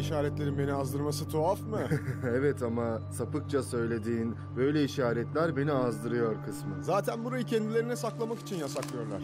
işaretlerin beni azdırması tuhaf mı? Evet ama sapıkça söylediğin böyle işaretler beni azdırıyor kısmı. Zaten burayı kendilerine saklamak için yasaklıyorlar.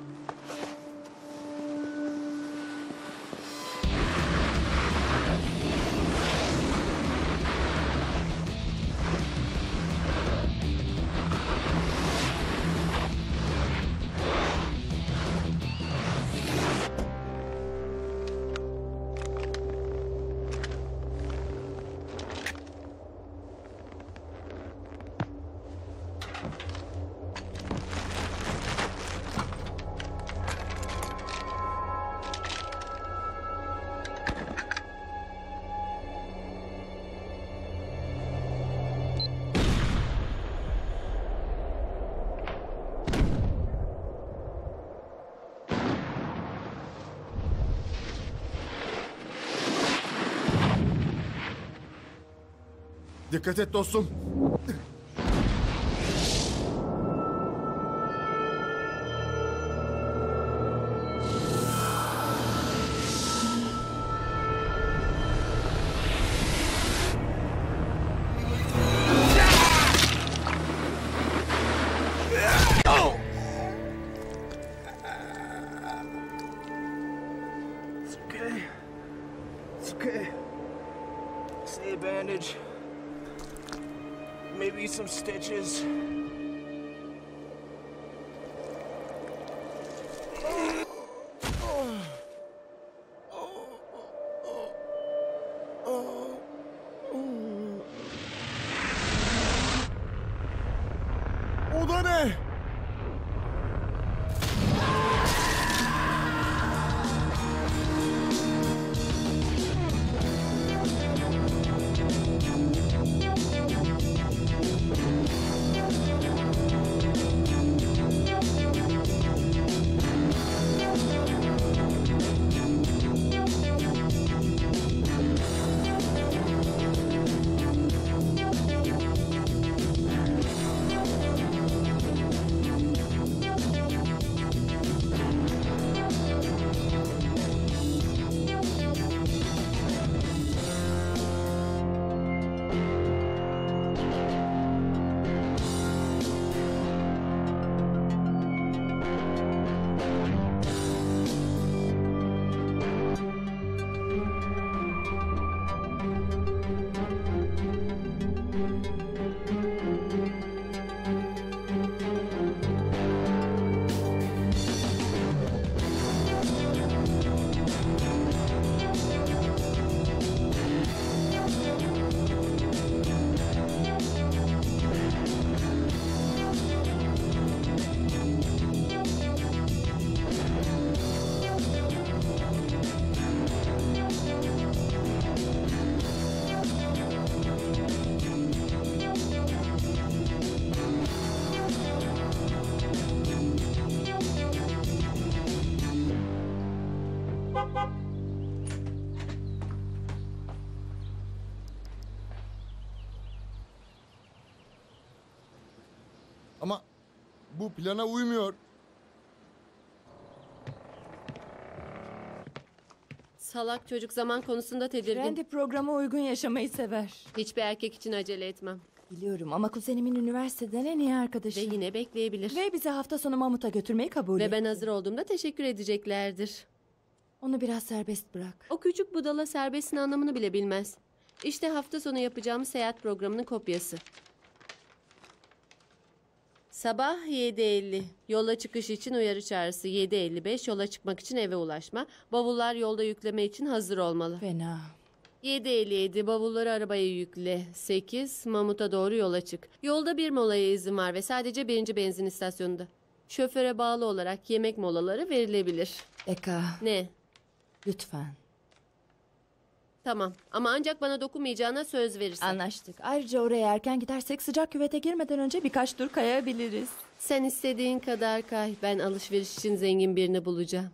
Dikkat et dostum. It's okay. It's okay. Say a bandage. Maybe some stitches. O da ne? Ama bu plana uymuyor. Salak çocuk zaman konusunda tedirgin. Randy programa uygun yaşamayı sever. Hiçbir erkek için acele etmem. Biliyorum ama kuzenimin üniversiteden en iyi arkadaşı. Ve yine bekleyebilir. Ve bizi hafta sonu Mamut'a götürmeyi kabul Ve etti. ben hazır olduğumda teşekkür edeceklerdir. Onu biraz serbest bırak. O küçük budala serbestin anlamını bile bilmez. İşte hafta sonu yapacağımız seyahat programının kopyası. Sabah 7:50. Yola çıkış için uyarı çağrısı. 7:55. Yola çıkmak için eve ulaşma. Bavullar yolda yükleme için hazır olmalı. Fena. 7:57. Bavulları arabaya yükle. 8. Mamut'a doğru yola çık. Yolda bir molaya izin var ve sadece birinci benzin istasyonunda. Şoföre bağlı olarak yemek molaları verilebilir. Eka, Ne? lütfen. Tamam ama ancak bana dokunmayacağına söz verirsen. Anlaştık. Ayrıca oraya erken gidersek sıcak küvete girmeden önce birkaç tur kayabiliriz. Sen istediğin kadar kay. Ben alışveriş için zengin birini bulacağım.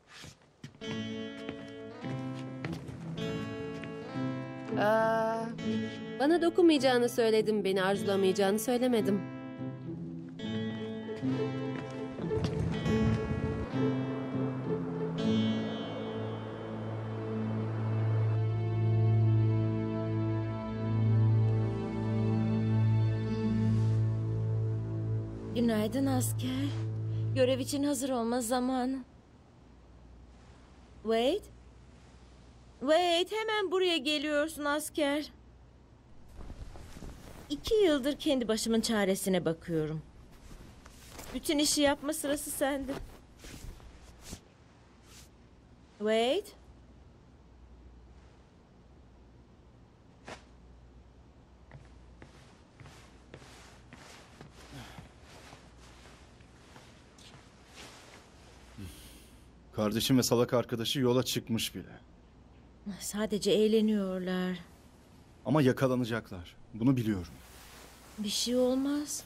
Bana dokunmayacağını söyledim. Beni arzulamayacağını söylemedim. Günaydın asker. Görev için hazır olma zamanı. Wade? Wade, hemen buraya geliyorsun asker. 2 yıldır kendi başımın çaresine bakıyorum. Bütün işi yapma sırası sende. Wade? Kardeşim ve salak arkadaşı yola çıkmış bile. Sadece eğleniyorlar. Ama yakalanacaklar. Bunu biliyorum. Bir şey olmaz.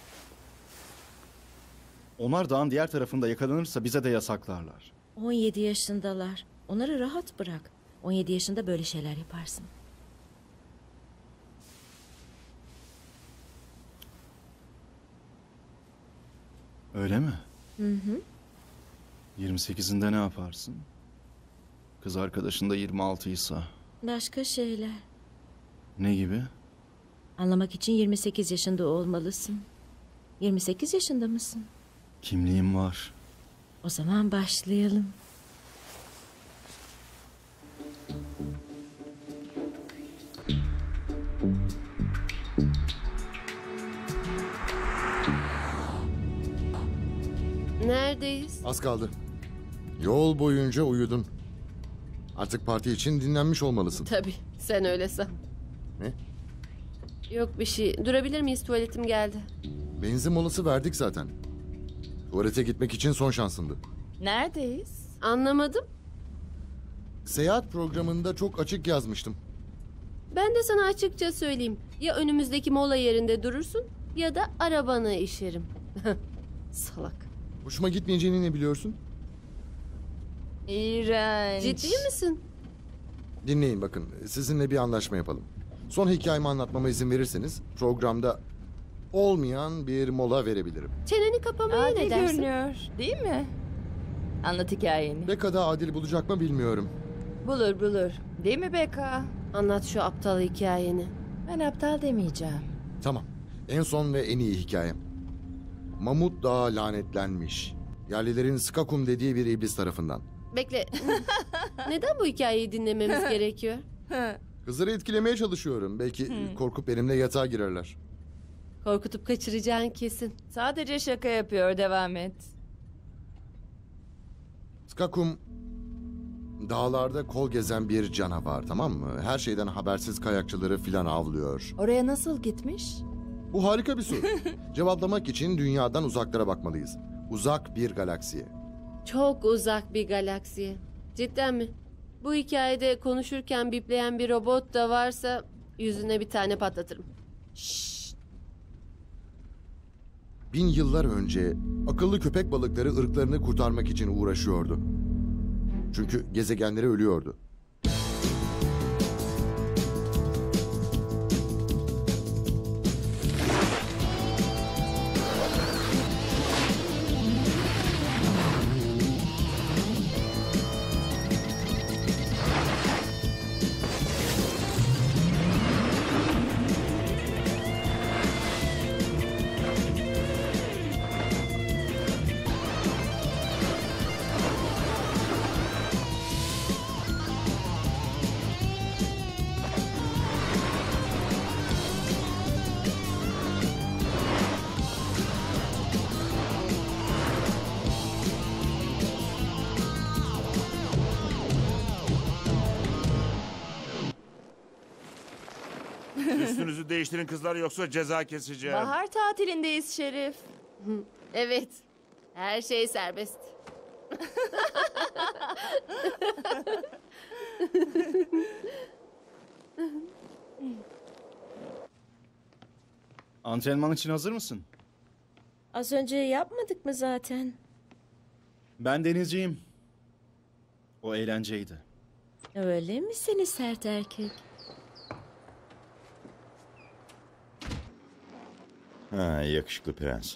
Onlar dağın diğer tarafında yakalanırsa bize de yasaklarlar. 17 yaşındalar. Onları rahat bırak. 17 yaşında böyle şeyler yaparsın. Öyle mi? 28'inde ne yaparsın? Kız arkadaşın da 26'ysa. Başka şeyler. Ne gibi? Anlamak için 28 yaşında olmalısın. 28 yaşında mısın? Kimliğim var. O zaman başlayalım. Neredeyiz? Az kaldı. Yol boyunca uyudun. Artık parti için dinlenmiş olmalısın. Tabii, sen öyle san. Ne? Yok bir şey. Durabilir miyiz? Tuvaletim geldi. Benzin molası verdik zaten. Tuvalete gitmek için son şansındı. Neredeyiz? Anlamadım. Seyahat programında çok açık yazmıştım. Ben de sana açıkça söyleyeyim. Ya önümüzdeki mola yerinde durursun ya da arabanı işerim. Salak. Hoşuma gitmeyeceğini ne biliyorsun? İğrenç. Ciddi misin? Dinleyin bakın, sizinle bir anlaşma yapalım. Son hikayemi anlatmama izin verirseniz programda olmayan bir mola verebilirim. Çeneni kapamaya Adil ne dersin? görünüyor, değil mi? Anlat hikayeni. Ne kadar adil bulacak mı bilmiyorum. Bulur bulur. Değil mi Beka? Anlat şu aptal hikayeni. Ben aptal demeyeceğim. Tamam, en son ve en iyi hikayem. Mamut Dağı lanetlenmiş. Yerlilerin Skakum dediği bir iblis tarafından. Bekle. Neden bu hikayeyi dinlememiz gerekiyor? Kızları etkilemeye çalışıyorum. Belki korkup benimle yatağa girerler. Korkutup kaçıracağın kesin. Sadece şaka yapıyor, devam et. Skakum dağlarda kol gezen bir canavar, tamam mı? Her şeyden habersiz kayakçıları filan avlıyor. Oraya nasıl gitmiş? Bu harika bir soru. Cevaplamak için dünyadan uzaklara bakmalıyız. Uzak bir galaksiye. Çok uzak bir galaksiye. Cidden mi? Bu hikayede konuşurken bipleyen bir robot da varsa yüzüne bir tane patlatırım. 1000 yıllar önce akıllı köpek balıkları ırklarını kurtarmak için uğraşıyordu. Çünkü gezegenleri ölüyordu. Üstünüzü değiştirin kızlar yoksa ceza keseceğim. Bahar tatilindeyiz Şerif. Evet. Her şey serbest. Antrenman için hazır mısın? Az önce yapmadık mı zaten? Ben denizciyim. O eğlenceydi. Öyle mi seni sert erkek? Ha, yakışıklı prens.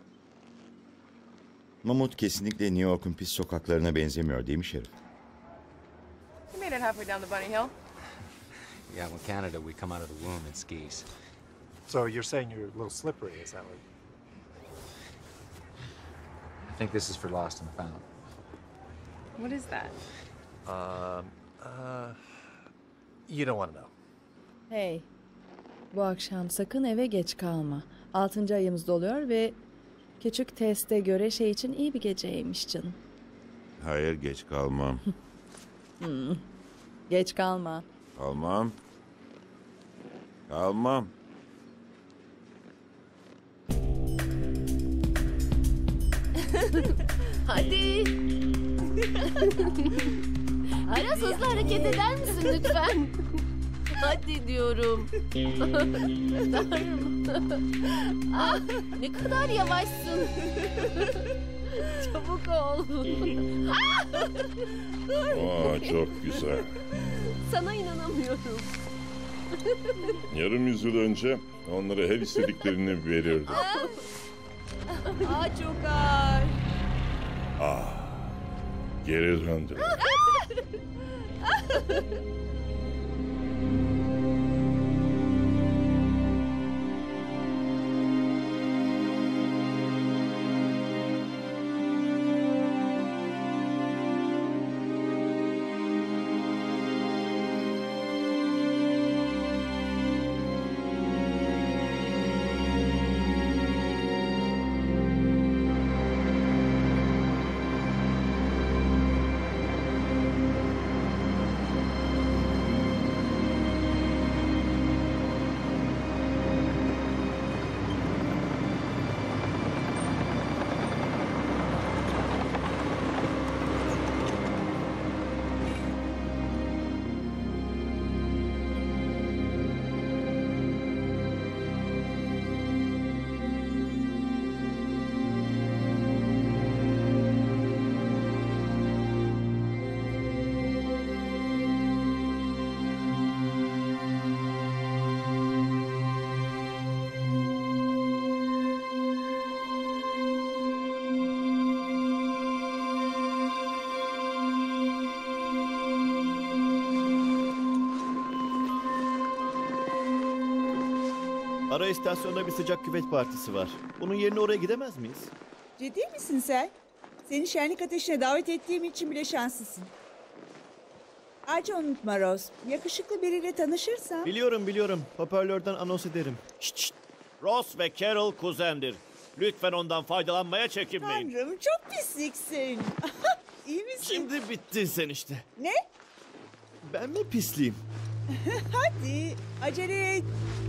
Mamut kesinlikle New York'un pis sokaklarına benzemiyor değil mi Şerif? You made it halfway down the bunny hill. Yeah, in Canada we come out of the womb in skis. So you're saying you're a little slippery, is that right? I think this is for lost and found. What is that? You don't want to know. Hey, bu akşam sakın eve geç kalma. 6. ayımız doluyor ve küçük teste göre şey için iyi bir geceymiş canım. Hayır, geç kalmam. Geç kalma. Kalmam. Kalmam. Hadi. Aras hızlı hareket eder misin lütfen? Hadi diyorum. Tanrım. Ah, ne kadar yavaşsın. Çabuk ol. Aa, çok güzel. Sana inanamıyorum. Yarım yüzyıl önce onlara her istediklerini verirdim. Aa, çok ağır. Geri döndüler. Ara istasyonda bir sıcak küvet partisi var. Bunun yerine oraya gidemez miyiz? Ciddi misin sen? Seni şenlik ateşine davet ettiğim için bile şanslısın. Ayrıca unutma Rose. Yakışıklı biriyle tanışırsan... Biliyorum. Hoparlörden anons ederim. Şşt. Ross ve Carol kuzendir. Lütfen ondan faydalanmaya çekinmeyin. Tanrım, çok pisliksin. İyi misin? Şimdi bittin sen işte. Ne? Ben mi pisliyim? Hadi acele et.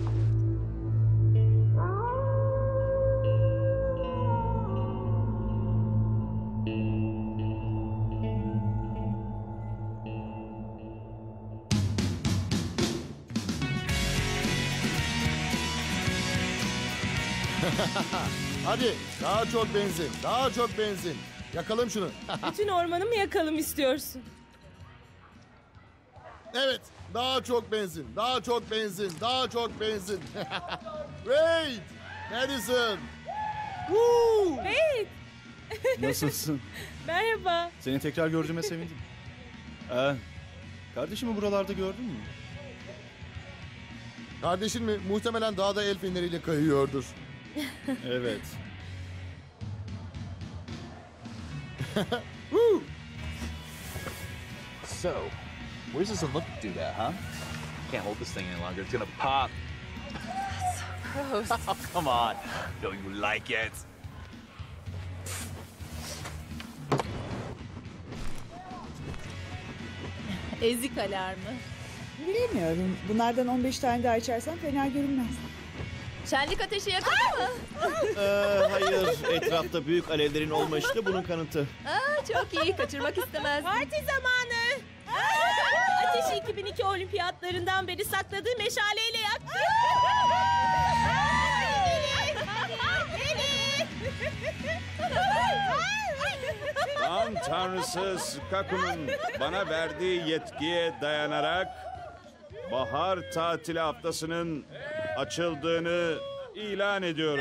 Hadi daha çok benzin, daha çok benzin. Yakalım şunu. Bütün ormanı mı yakalım istiyorsun? Evet, daha çok benzin, daha çok benzin, daha çok benzin. Wait, Madison. Woo! Hey! Nasılsın? Merhaba. Seni tekrar gördüğüme sevindim. Kardeşimi buralarda gördün mü? Kardeşin mi? Muhtemelen dağda el feneriyle kayıyordur. Evet. Woo! So, where's this look to do that, huh? Can't hold this thing any longer. It's gonna pop. Gross. Oh, come on. Don't you like it? Ezik alarmı. Bilemiyorum. Bunlardan 15 tane daha içersen fena görünmez. Şenlik ateşi yakaladı mı? Hayır. Etrafta büyük alevlerin olma işte bunun kanıtı. Çok iyi. Kaçırmak istemezdim. Parti zamanı. Ateşi 2002 olimpiyatlarından beri sakladığı meşaleyle yaktı. Dağın tanrısı Skaku'nun bana verdiği yetkiye dayanarak bahar tatili haftasının açıldığını ilan ediyorum.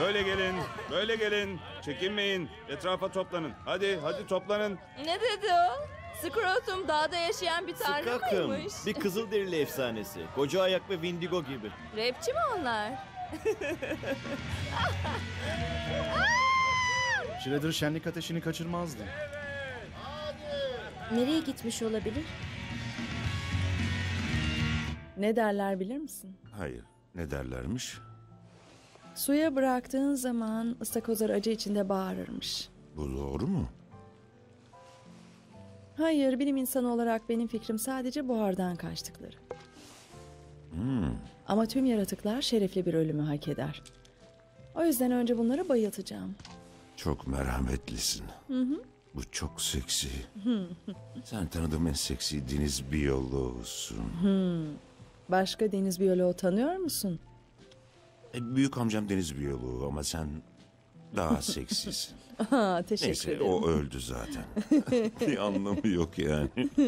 Böyle gelin, böyle gelin. Çekinmeyin, etrafa toplanın. Hadi toplanın. Ne dedi o? Skrotum dağda yaşayan bir tanrı Skakım. mıymış? Bir Kızılderili efsanesi. Koca ayak ve Vindigo gibi. Rapçi mi onlar? Shredder şenlik ateşini kaçırmazdı. Nereye gitmiş olabilir? Ne derler bilir misin? Hayır. Ne derlermiş? Suya bıraktığın zaman ıstakozlar acı içinde bağırırmış. Bu doğru mu? Hayır, bilim insanı olarak benim fikrim sadece buhardan kaçtıkları. Ama tüm yaratıklar şerefli bir ölümü hak eder. O yüzden önce bunları bayıltacağım. Çok merhametlisin. Bu çok seksi. Sen tanıdığım en seksi deniz biyoloğusun. Başka deniz biyoloğu tanıyor musun? Büyük amcam deniz biyoloğu ama sen daha seksisin. Teşekkür Neyse ederim. o öldü zaten. Bir anlamı yok yani.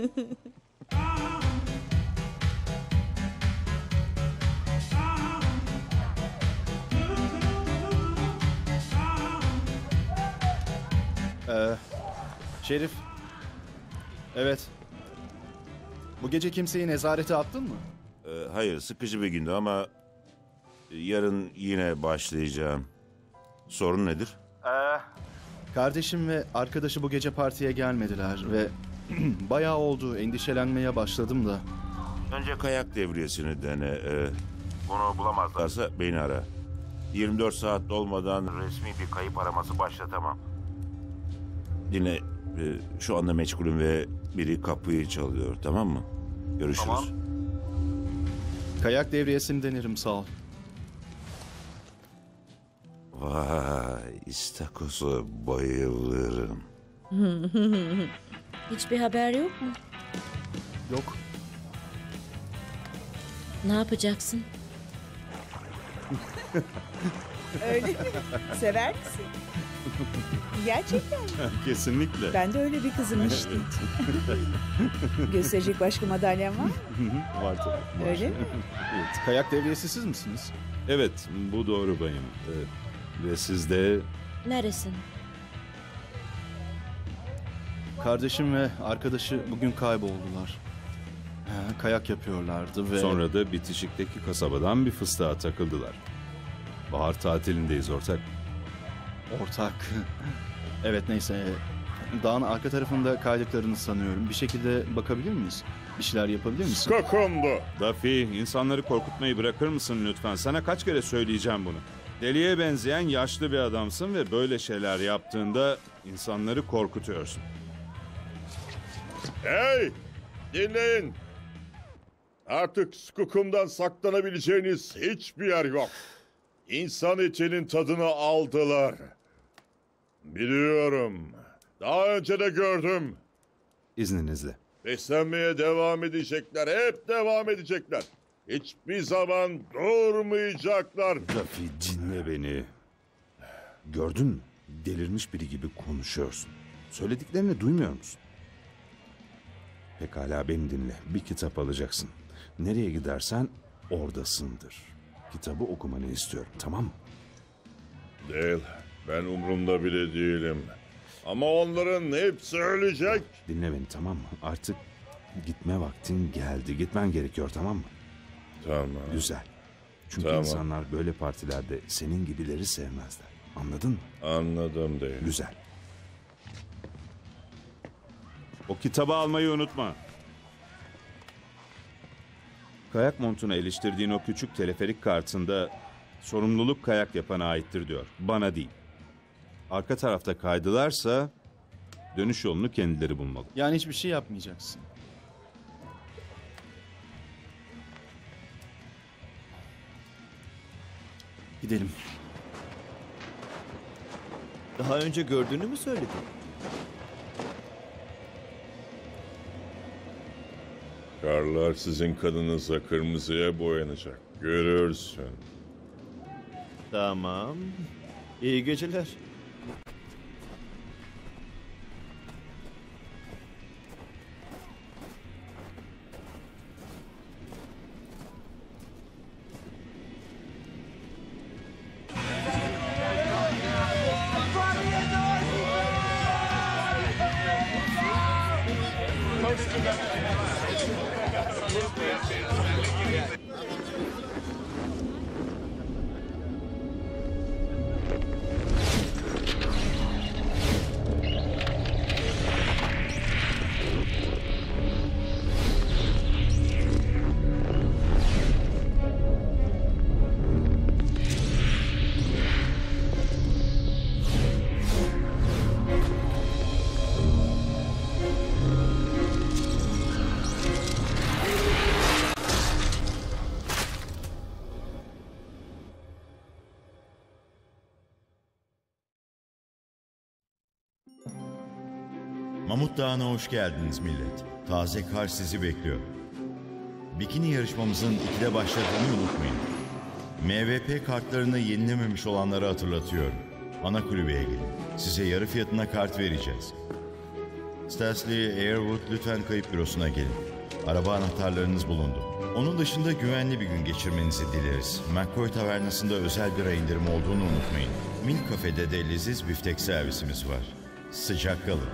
Şerif. Evet. Bu gece kimseyi nezarete attın mı? Hayır sıkıcı bir gündü ama yarın yine başlayacağım. Sorun nedir? Kardeşim ve arkadaşı bu gece partiye gelmediler ve bayağı oldu, endişelenmeye başladım da. Önce kayak devriyesini dene. Bunu bulamazlarsa beni ara. 24 saat dolmadan resmi bir kayıp araması başlatamam. Dinle, şu anda meşgulüm ve biri kapıyı çalıyor, tamam mı? Görüşürüz. Tamam. Kayak devriyesini denerim, sağ ol. Vay, istakoza bayılırım. Hiçbir haber yok mu? Yok. Ne yapacaksın? Öyle mi? Sever misin? Gerçekten mi? Kesinlikle. Ben de öyle bir kızım işte. Gösterecek başka madalyan var mı? Var tabii. Öyle mi? Evet, kayak devriyesi siz misiniz? Evet, bu doğru bayım. Ve siz de... Neresin? Kardeşim ve arkadaşı bugün kayboldular. Kayak yapıyorlardı ve... Sonra da bitişikteki kasabadan bir fıstığa takıldılar. Bahar tatilindeyiz ortak. Ortak. Evet neyse. Dağın arka tarafında kaydıklarını sanıyorum. Bir şekilde bakabilir miyiz? Bir şeyler yapabilir misin? Kakumdu. Daffy, insanları korkutmayı bırakır mısın lütfen? Sana kaç kere söyleyeceğim bunu. Deliye benzeyen yaşlı bir adamsın ve böyle şeyler yaptığında insanları korkutuyorsun. Hey! Dinleyin! Artık Skookum'dan saklanabileceğiniz hiçbir yer yok. İnsan etinin tadını aldılar. Biliyorum. Daha önce de gördüm. İzninizle. Beslenmeye devam edecekler. Hep devam edecekler. Hiçbir zaman durmayacaklar. Daffy dinle beni. Gördün mü? Delirmiş biri gibi konuşuyorsun. Söylediklerini duymuyor musun? Pekala beni dinle. Bir kitap alacaksın. Nereye gidersen oradasındır. Kitabı okumanı istiyorum, tamam mı? Değil. Ben umurumda bile değilim. Ama onların hepsi ölecek. Dinle beni, tamam mı? Artık gitme vaktin geldi. Gitmen gerekiyor, tamam mı? Tamam. Güzel. Çünkü Tamam. insanlar böyle partilerde senin gibileri sevmezler. Anladın mı? Anladım değil. Güzel. O kitabı almayı unutma. Kayak montuna iliştirdiğin o küçük teleferik kartında sorumluluk kayak yapana aittir diyor. Bana değil. Arka tarafta kaydılarsa dönüş yolunu kendileri bulmalı. Yani hiçbir şey yapmayacaksın. Gidelim. Daha önce gördüğünü mü söyledin? Karlar sizin kanınıza kırmızıya boyanacak. Görürsün. Tamam. İyi geceler. Mamut Dağı'na hoş geldiniz millet. Taze kar sizi bekliyor. Bikini yarışmamızın 2'de başladığını unutmayın. MVP kartlarını yenilememiş olanları hatırlatıyorum. Ana kulübeye gelin. Size yarı fiyatına kart vereceğiz. Stasley, Airwood lütfen kayıp bürosuna gelin. Araba anahtarlarınız bulundu. Onun dışında güvenli bir gün geçirmenizi dileriz. McCoy Tavernası'nda özel bira indirimi olduğunu unutmayın. Milk Cafe'de de leziz biftek servisimiz var. Sıcak kalın.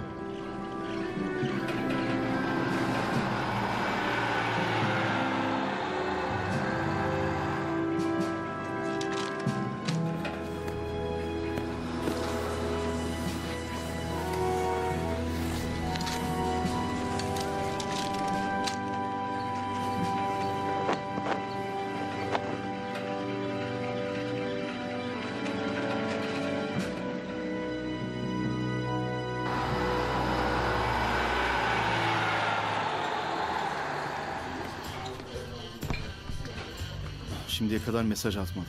Şimdiye kadar mesaj atmadı.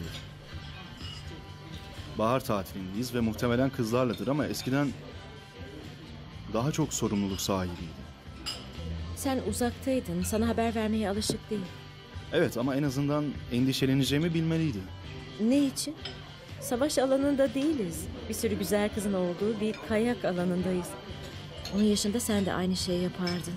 Bahar tatilindeyiz ve muhtemelen kızlarladır ama eskiden daha çok sorumluluk sahibiydi. Sen uzaktaydın. Sana haber vermeye alışık değil. Evet ama en azından endişeleneceğimi bilmeliydi. Ne için? Savaş alanında değiliz. Bir sürü güzel kızın olduğu bir kayak alanındayız. Onun yaşında sen de aynı şeyi yapardın.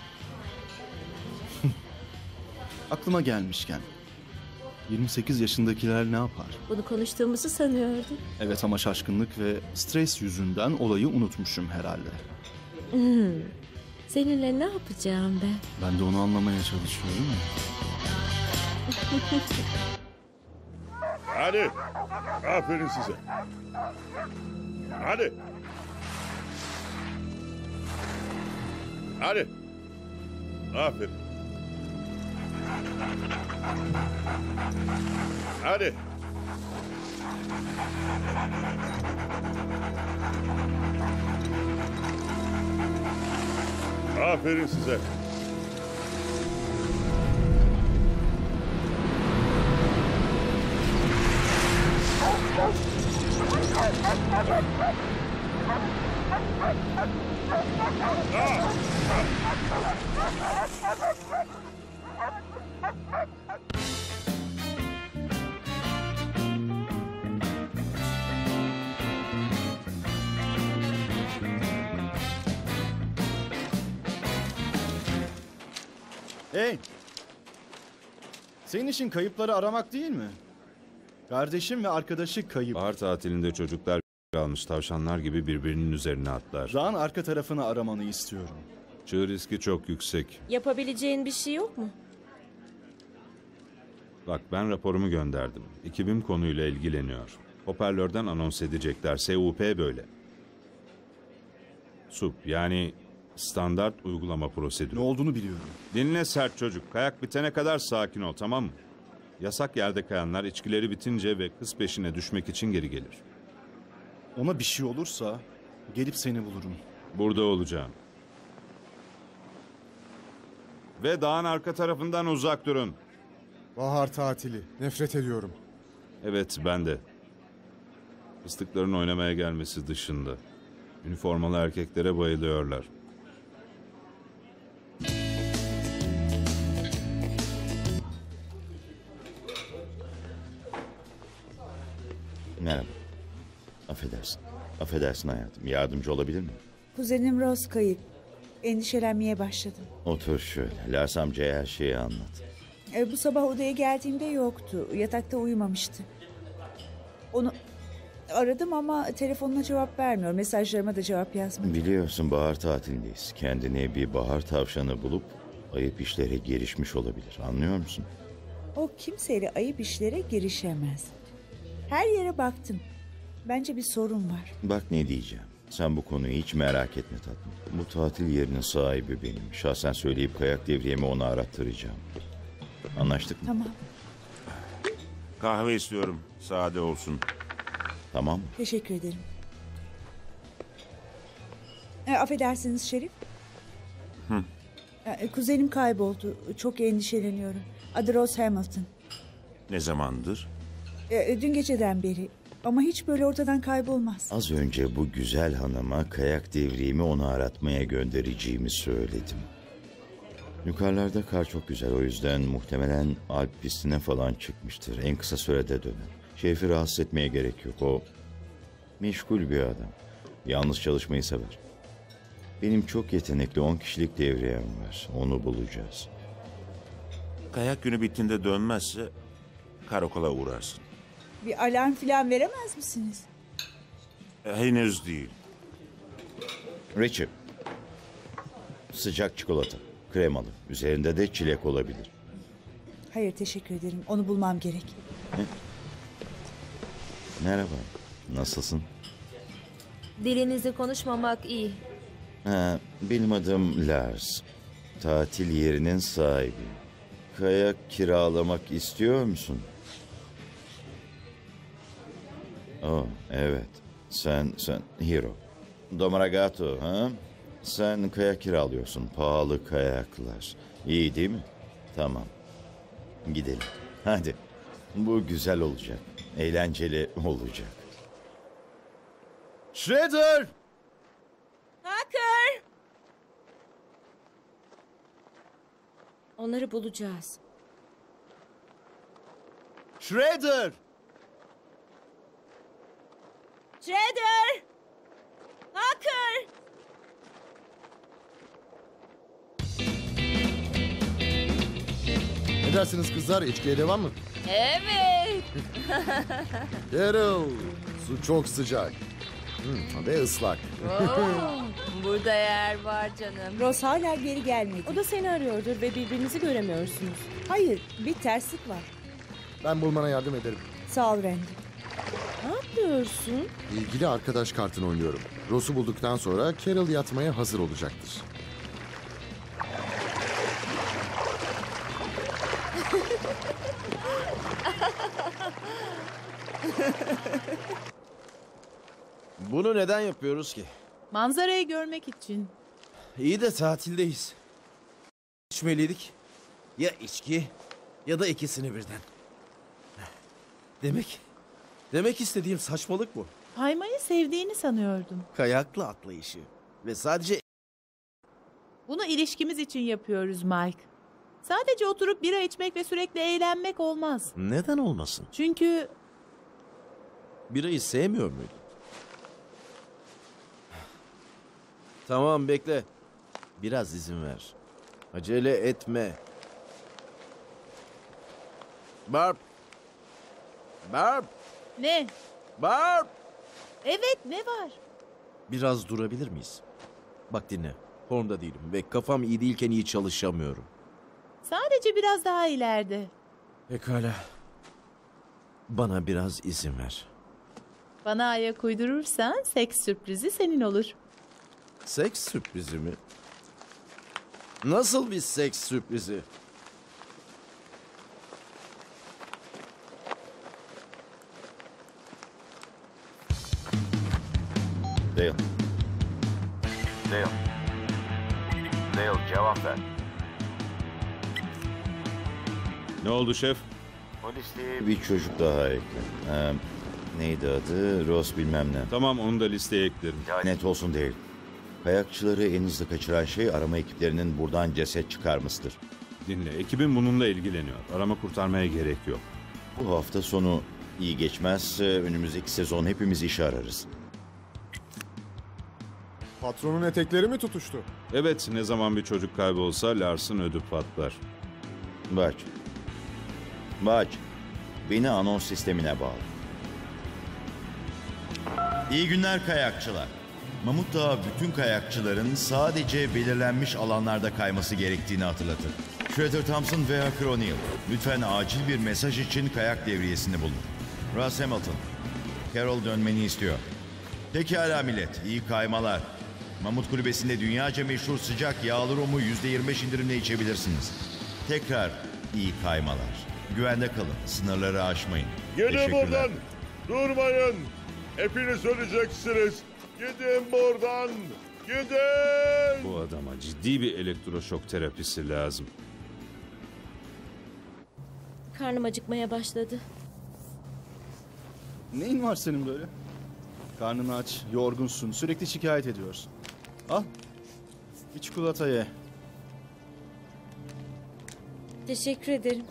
Aklıma gelmişken 28 yaşındakiler ne yapar? Bunu konuştuğumuzu sanıyordum. Evet ama şaşkınlık ve stres yüzünden olayı unutmuşum herhalde. Seninle ne yapacağım ben? Ben de onu anlamaya çalışıyorum. Hadi. Aferin size. Hadi. Hadi. Aferin. Hadi. Aferin size. Hey! Senin işin kayıpları aramak değil mi? Kardeşim ve arkadaşı kayıp. Bahar tatilinde çocuklar almış tavşanlar gibi birbirinin üzerine atlar. Dağın arka tarafını aramanı istiyorum. Çığ riski çok yüksek. Yapabileceğin bir şey yok mu? Bak ben raporumu gönderdim. Ekibim konuyla ilgileniyor. Hoparlörden anons edecekler. SUP böyle. SUP yani standart uygulama prosedürü. Ne olduğunu biliyorum. Dinle sert çocuk. Kayak bitene kadar sakin ol, tamam mı? Yasak yerde kayanlar içkileri bitince ve kız peşine düşmek için geri gelir. Ona bir şey olursa gelip seni bulurum. Burada olacağım. Ve dağın arka tarafından uzak durun. Bahar tatili. Nefret ediyorum. Evet, ben de. Fıstıkların oynamaya gelmesi dışında. Üniformalı erkeklere bayılıyorlar. Merhaba. Affedersin. Affedersin hayatım. Yardımcı olabilir mi? Kuzenim Rose kayıp. Endişelenmeye başladım. Otur şöyle. Lars amcaya her şeyi anlat. Bu sabah odaya geldiğimde yoktu. Yatakta uyumamıştı. Onu Aradım ama telefonuna cevap vermiyor. Mesajlarıma da cevap yazmıyor. Biliyorsun bahar tatilindeyiz. Kendine bir bahar tavşanı bulup ayıp işlere girişmiş olabilir. Anlıyor musun? O kimseyle ayıp işlere girişemez. Her yere baktım. Bence bir sorun var. Bak ne diyeceğim. Sen bu konuyu hiç merak etme tatlım. Bu tatil yerinin sahibi benim. Şahsen söyleyip kayak devriyemi ona arattıracağım. Anlaştık mı? Tamam. Kahve istiyorum. Sade olsun. Tamam. Teşekkür ederim. Affedersiniz Şerif. Hı. Kuzenim kayboldu. Çok endişeleniyorum. Adı Rose Hamilton. Ne zamandır? Dün geceden beri. Ama hiç böyle ortadan kaybolmaz. Az önce bu güzel hanıma kayak devriyemi ona aratmaya göndereceğimi söyledim. Yukarılarda kar çok güzel, o yüzden muhtemelen Alp pistine falan çıkmıştır. En kısa sürede döner. Şerif'i rahatsız etmeye gerek yok. O meşgul bir adam. Yalnız çalışmayı sever. Benim çok yetenekli 10 kişilik devriyem var. Onu bulacağız. Kayak günü bittiğinde dönmezse karakola uğrarsın. Bir alarm falan veremez misiniz? Henüz değil. Richie. Sıcak çikolata. Kremalı. Üzerinde de çilek olabilir. Hayır, teşekkür ederim. Onu bulmam gerek. Merhaba. Nasılsın? Dilinizi konuşmamak iyi. Benim adım Lars. Tatil yerinin sahibi. Kayak kiralamak istiyor musun? Oh, evet. Sen Hero. Domaragato, ha? Sen kayak kiralıyorsun. Pahalı kayaklar. İyi değil mi? Tamam. Gidelim. Hadi. Bu güzel olacak. Eğlenceli olacak. Shredder! Hacker! Onları bulacağız. Shredder! Shredder! Hacker! Ne dersiniz kızlar? İçkiye devam mı? Evet. Carol, su çok sıcak. Ve ıslak. Oo, burada yer var canım. Rose hala geri gelmedi. O da seni arıyordur ve birbirinizi göremiyorsunuz. Hayır, bir terslik var. Ben bulmana yardım ederim. Sağ ol Randy. Ne yapıyorsun? İlgili arkadaş kartını oynuyorum. Ross'u bulduktan sonra Carol yatmaya hazır olacaktır. Bunu neden yapıyoruz ki? Manzarayı görmek için. İyi de tatildeyiz. İçmeliydik. Ya içki ya da ikisini birden. Demek istediğim saçmalık bu. Kaymayı sevdiğini sanıyordum. Kayakla atlayışı. Ve sadece... Bunu ilişkimiz için yapıyoruz Mike. Sadece oturup bira içmek ve sürekli eğlenmek olmaz. Neden olmasın? Çünkü Birayı sevmiyor muydun? Tamam bekle. Biraz izin ver. Acele etme. Barb. ne? Barb. Evet, ne var? Biraz durabilir miyiz? Bak dinle. Formda değilim ve kafam iyi değilken iyi çalışamıyorum. Sadece biraz daha ileride. Pekala. Bana biraz izin ver. Bana ayak uydurursan seks sürprizi senin olur. Seks sürprizi mi? Nasıl bir seks sürprizi? Dale. Dale cevap ver. Ne oldu şef? O listeye bir çocuk daha ekle. Neydi adı? Ross bilmem ne. Tamam, onu da listeye eklerim. Lanet olsun değil. Kayakçıları en hızlı kaçıran şey arama ekiplerinin buradan ceset çıkarmasıdır. Dinle, ekibim bununla ilgileniyor. Arama kurtarmaya gerek yok. Bu hafta sonu iyi geçmezse önümüzdeki sezon hepimiz iş ararız. Patronun etekleri mi tutuştu? Evet, ne zaman bir çocuk kaybolsa Lars'ın ödü patlar. Baç. Beni anons sistemine bağla. İyi günler kayakçılar. Mamut Dağı bütün kayakçıların sadece belirlenmiş alanlarda kayması gerektiğini hatırlatır. Shredder Thompson ve Hacker O'Neill, lütfen acil bir mesaj için kayak devriyesini bulun. Russ Hamilton, Carol dönmeni istiyor. Pekala millet, iyi kaymalar. Mamut Kulübesi'nde dünyaca meşhur sıcak yağlı romu %25 indirimle içebilirsiniz. Tekrar iyi kaymalar. Güvende kalın, sınırları aşmayın. Gidin buradan, durmayın. Hepiniz öleceksiniz. Gidin buradan, gidin. Bu adama ciddi bir elektroşok terapisi lazım. Karnım acıkmaya başladı. Neyin var senin böyle? Karnın aç, yorgunsun, sürekli şikayet ediyorsun. Al, bir çikolata ye. Teşekkür ederim.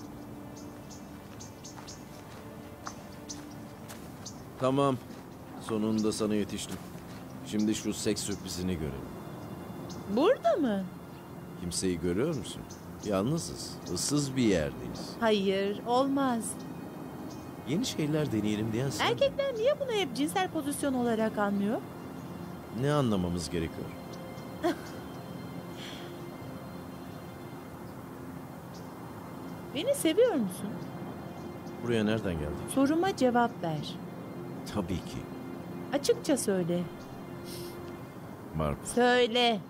Tamam. Sonunda sana yetiştim. Şimdi şu seks sürprizini görelim. Burada mı? Kimseyi görüyor musun? Yalnızız. Issız bir yerdeyiz. Hayır, olmaz. Yeni şeyler deneyelim diyen sen. Erkekler niye bunu hep cinsel pozisyon olarak anlıyor? Ne anlamamız gerekiyor? Beni seviyor musun? Buraya nereden geldik? Soruma cevap ver. Tabii ki. Açıkça söyle. Markus. Söyle.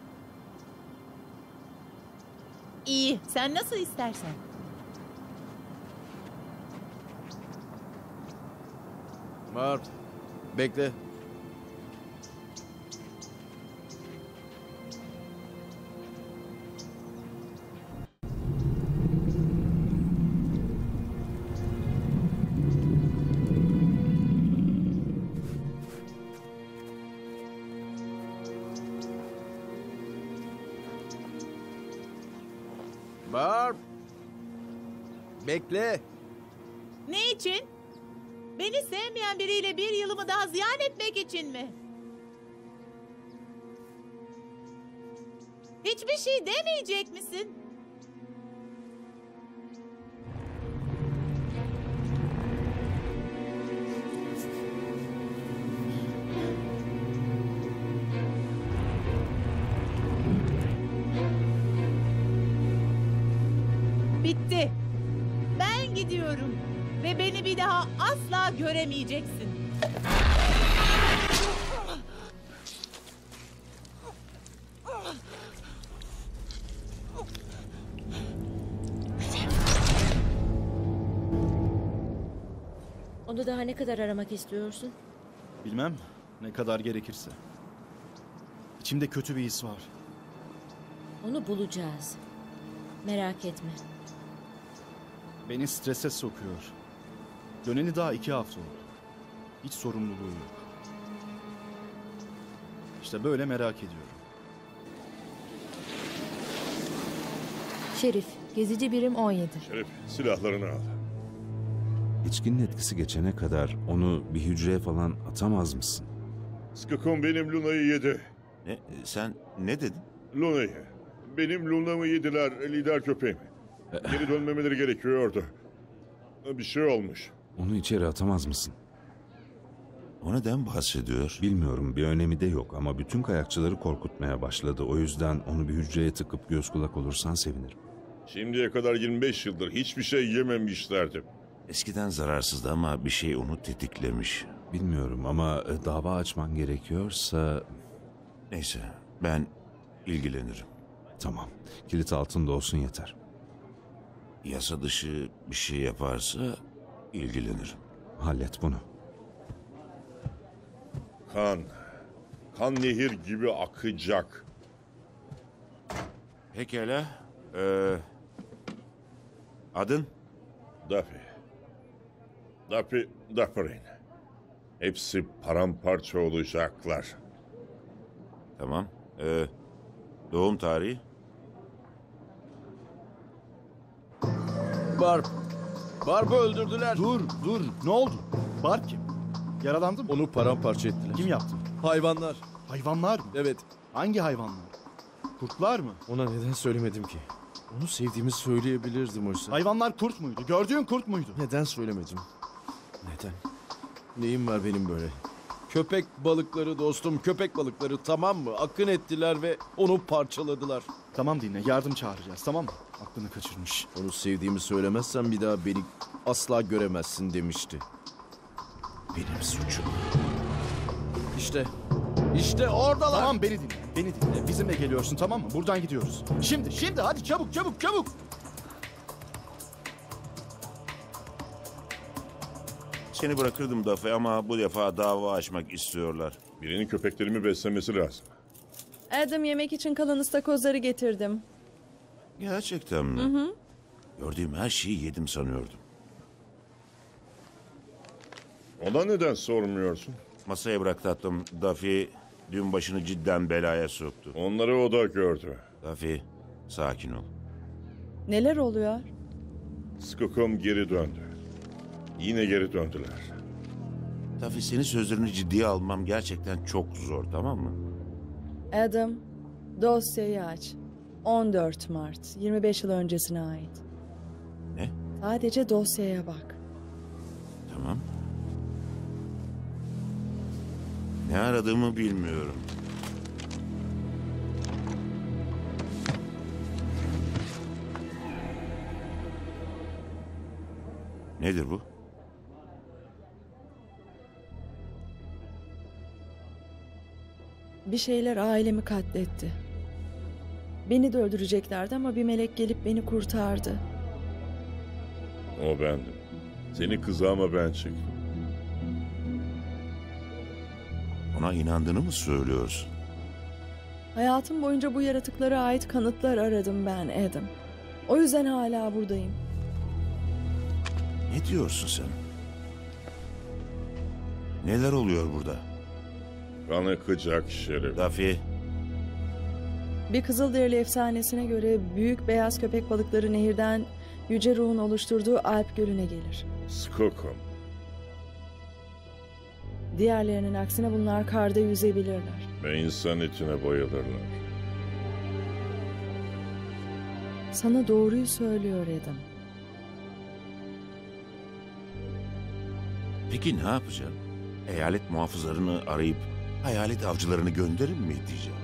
İyi, sen nasıl istersen. Mark, bekle. Barb. Bekle. Ne için? Beni sevmeyen biriyle bir yılımı daha ziyan etmek için mi? Hiçbir şey demeyecek misin? Bitti. Ben gidiyorum. Ve beni bir daha asla göremeyeceksin. Onu daha ne kadar aramak istiyorsun? Bilmem, ne kadar gerekirse. İçimde kötü bir his var. Onu bulacağız. Merak etme. Beni strese sokuyor. Döneni daha 2 hafta oldu. Hiç sorumluluğu yok. İşte böyle merak ediyorum. Şerif, gezici birim 17. Şerif, silahlarını al. İçkinin etkisi geçene kadar onu bir hücreye falan atamaz mısın? Skakon benim Luna'yı yedi. Ne? Sen ne dedin? Luna'yı. Benim Luna'mı yediler, lider köpeğim. Geri dönmemeleri gerekiyordu. Bir şey olmuş. Onu içeri atamaz mısın? O neden bahsediyor? Bilmiyorum, bir önemi de yok ama bütün kayakçıları korkutmaya başladı. O yüzden onu bir hücreye tıkıp göz kulak olursan sevinirim. Şimdiye kadar 25 yıldır hiçbir şey yememişlerdim. Eskiden zararsızdı ama bir şey onu tetiklemiş. Bilmiyorum ama dava açman gerekiyorsa... Neyse, ben ilgilenirim. Tamam, kilit altında olsun yeter. Yasa dışı bir şey yaparsa ilgilenirim. Hallet bunu. Kan nehir gibi akacak. Pekala. Adın? Dufferin. Hepsi paramparça olacaklar. Tamam. Doğum tarihi? Barb'ı öldürdüler. Dur. Ne oldu? Barb kim? Yaralandı mı? Onu paramparça ettiler. Kim yaptı? Hayvanlar. Hayvanlar mı? Evet. Hangi hayvanlar? Kurtlar mı? Ona neden söylemedim ki? Onu sevdiğimi söyleyebilirdim oysa. Hayvanlar kurt muydu? Gördüğün kurt muydu? Neden söylemedim? Neden? Neyim var benim böyle? Köpek balıkları dostum, köpek balıkları, tamam mı? Akın ettiler ve onu parçaladılar. Tamam dinle, yardım çağıracağız, tamam mı? Aklını kaçırmış. Onu sevdiğimi söylemezsen bir daha beni asla göremezsin demişti. Benim suçum. İşte oradalar. Tamam, beni dinle. Bizimle geliyorsun, tamam mı? Buradan gidiyoruz. Şimdi hadi çabuk. Seni bırakırdım Duffy ama bu defa dava açmak istiyorlar. Birinin köpeklerimi beslemesi lazım. Adam, yemek için kalan ıstakozları getirdim. Gerçekten mi? Hı. Gördüğüm her şeyi yedim sanıyordum. Ona neden sormuyorsun? Masaya bırak tatlım. Duffy dün başını cidden belaya soktu. Onları o da gördü. Duffy, sakin ol. Neler oluyor? Skookum geri döndü. Yine geri döndüler. Duffy, senin sözlerini ciddiye almam gerçekten çok zor, tamam mı? Adam, dosyayı aç. 14 Mart, 25 yıl öncesine ait. Ne? Sadece dosyaya bak. Tamam. Ne aradığımı bilmiyorum. Nedir bu? Bir şeyler ailemi katletti. Beni de öldüreceklerdi ama bir melek gelip beni kurtardı. O bendim. Seni kızağıma ben çektim. Ona inandığını mı söylüyorsun? Hayatım boyunca bu yaratıklara ait kanıtlar aradım ben Adam. O yüzden hala buradayım. Ne diyorsun sen? Neler oluyor burada? Kan akacak Şerif. Duffy. Bir Kızılderili efsanesine göre büyük beyaz köpek balıkları nehirden yüce ruhun oluşturduğu Alp Gölü'ne gelir. Skookum. Diğerlerinin aksine bunlar karda yüzebilirler. Ve insan etine bayılırlar. Sana doğruyu söylüyor Adam. Peki ne yapacağım? Eyalet muhafızlarını arayıp hayalet avcılarını gönderin mi diyeceğim?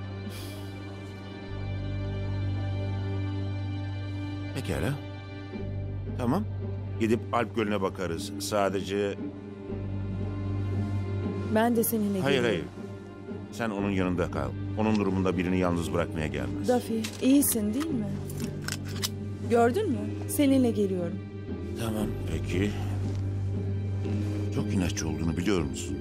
Pekala. Tamam. Gidip Alp Gölü'ne bakarız. Sadece... Ben de seninle Hayır geliyorum. hayır. Sen onun yanında kal. Onun durumunda birini yalnız bırakmaya gelmez. Duffy, iyisin değil mi? Gördün mü? Seninle geliyorum. Tamam peki. Çok inatçı olduğunu biliyor musun?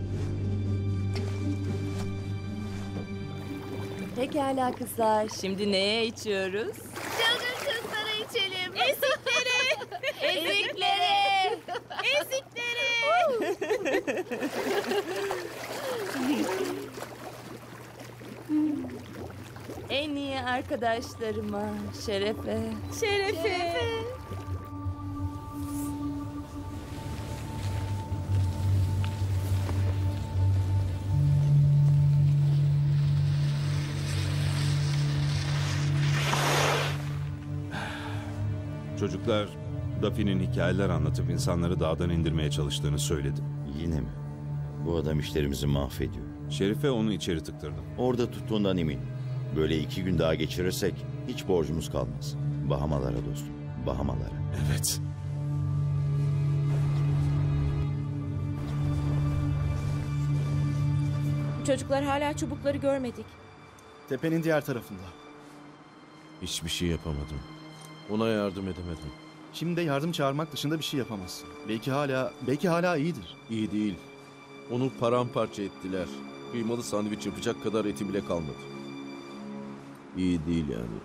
Pekala kızlar. Şimdi neye içiyoruz? Çılgın kızlara içelim. Ezikleri. Ezikleri. En iyi arkadaşlarıma. Şerefe. Şerefe. Çocuklar Duffy'nin hikayeler anlatıp insanları dağdan indirmeye çalıştığını söyledi. Yine mi? Bu adam işlerimizi mahvediyor. Şerife onu içeri tıktırdı. Orada tuttuğundan eminim. Böyle 2 gün daha geçirirsek hiç borcumuz kalmaz. Bahamalara dostum, Bahamalara. Evet. Çocuklar, hala çubukları görmedik. Tepenin diğer tarafında. Hiçbir şey yapamadım. Ona yardım edemedim. Şimdi de yardım çağırmak dışında bir şey yapamazsın. Belki hala iyidir. İyi değil. Onu paramparça ettiler. Kıymalı sandviç yapacak kadar eti bile kalmadı. İyi değil yani.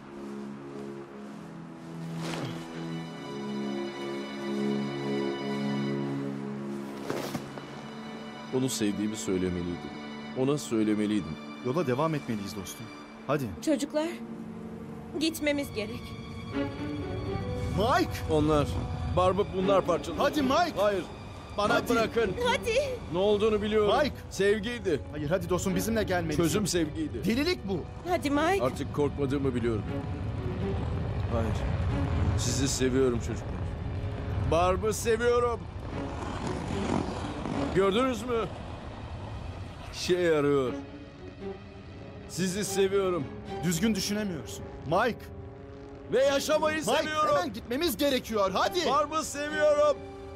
Onu sevdiğimi söylemeliydim. Ona söylemeliydim. Yola devam etmeliyiz dostum. Hadi. Çocuklar, gitmemiz gerek. Mike! Onlar. Barbie bunlar parçaladı. Hadi Mike! Hayır. Bana Hadi. bırakın. Hadi. Ne olduğunu biliyorum. Mike! Sevgiydi. Hayır hadi dostum, bizimle gelmelisin. Çözüm sevgiydi. Delilik bu. Hadi Mike. Artık korkmadığımı biliyorum. Hayır. Sizi seviyorum çocuklar. Barbie seviyorum. Gördünüz mü? İşe yarıyor. Sizi seviyorum. Düzgün düşünemiyorsun. Mike! Ve yaşamayı Mike, seviyorum. hemen gitmemiz gerekiyor. Hadi! Farm'ı seviyorum.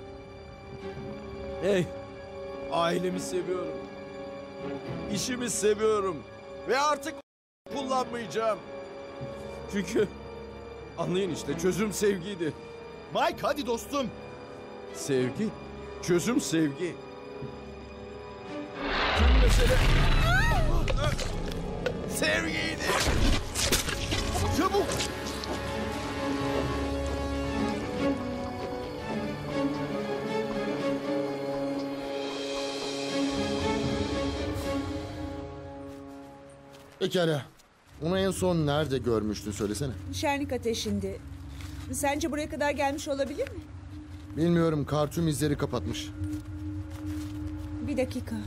Hey, ailemi seviyorum. İşimi seviyorum. Ve artık kullanmayacağım. Çünkü anlayın işte, çözüm sevgiydi. Mike hadi dostum. Sevgi, çözüm sevgi. Tüm mesele sevgiydi. Çabuk! Pekala. Onu en son nerede görmüştün söylesene. Şenlik ateşinde. Sence buraya kadar gelmiş olabilir mi? Bilmiyorum, kar tüm izleri kapatmış. Bir dakika.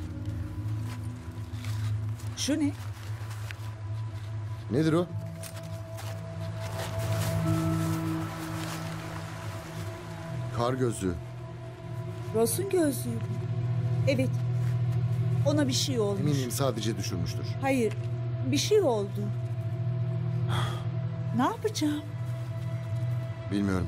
Şu ne? Nedir o? Kar gözlüğü. Ross'un gözlüğü. Evet. Ona bir şey olmuş. Eminim sadece düşürmüştür. Hayır. Bir şey oldu. Ne yapacağım? Bilmiyorum.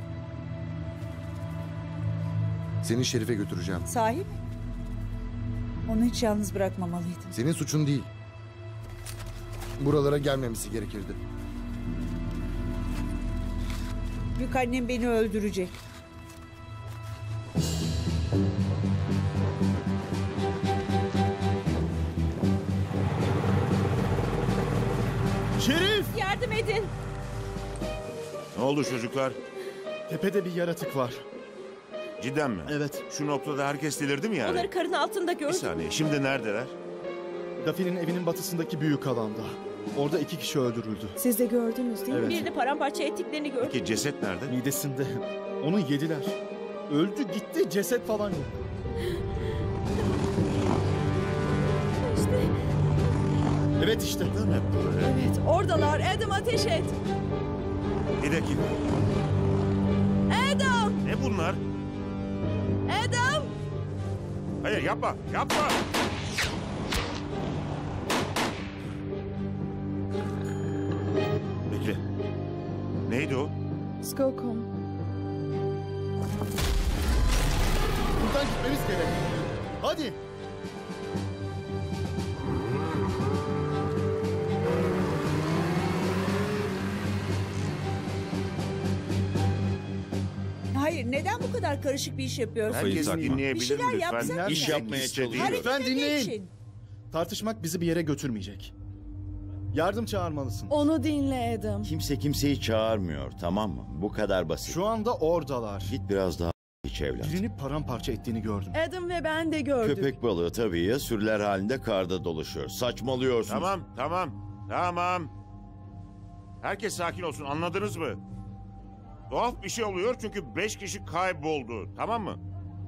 Seni Şerif'e götüreceğim. Sahi mi? Onu hiç yalnız bırakmamalıydım. Senin suçun değil. Buralara gelmemesi gerekirdi. Büyük annem beni öldürecek. Şerif! Yardım edin. Ne oldu çocuklar? Tepede bir yaratık var. Cidden mi? Evet. Şu noktada herkes delirdi mi yani? Onları karın altında Bir gördüm. saniye, şimdi neredeler? Daphne'nin evinin batısındaki büyük alanda. Orada 2 kişi öldürüldü. Siz de gördünüz değil mi? Evet. Birini paramparça ettiklerini gördüm. Peki ceset nerede? Midesinde. Onu yediler. Öldü gitti, ceset falan yok. İşte Evet işte. Evet, oradalar. Adam ateş et. Bir dakika. Adam! Ne bunlar? Adam! Hayır, yapma, yapma! Bekle. Neydi o? Skokon. Buradan gitmemiz gerek. Hadi. Hayır, neden bu kadar karışık bir iş yapıyorsun? Herkes takma. Bir dinleyebilir şeyler mi lütfen? yapsak İş mı? yapmaya çalışıyorum. Lütfen Harekete dinleyin. geçin. Tartışmak bizi bir yere götürmeyecek. Yardım çağırmalısın. Onu dinle Adam. Kimse kimseyi çağırmıyor, tamam mı? Bu kadar basit. Şu anda oradalar. Git biraz daha iç evlat. Birini paramparça ettiğini gördüm. Adam ve ben de gördük. Köpek balığı tabii ya, sürüler halinde karda dolaşıyor. Saçmalıyorsun. Tamam. Herkes sakin olsun, anladınız mı? Tuhaf bir şey oluyor çünkü 5 kişi kayboldu, tamam mı?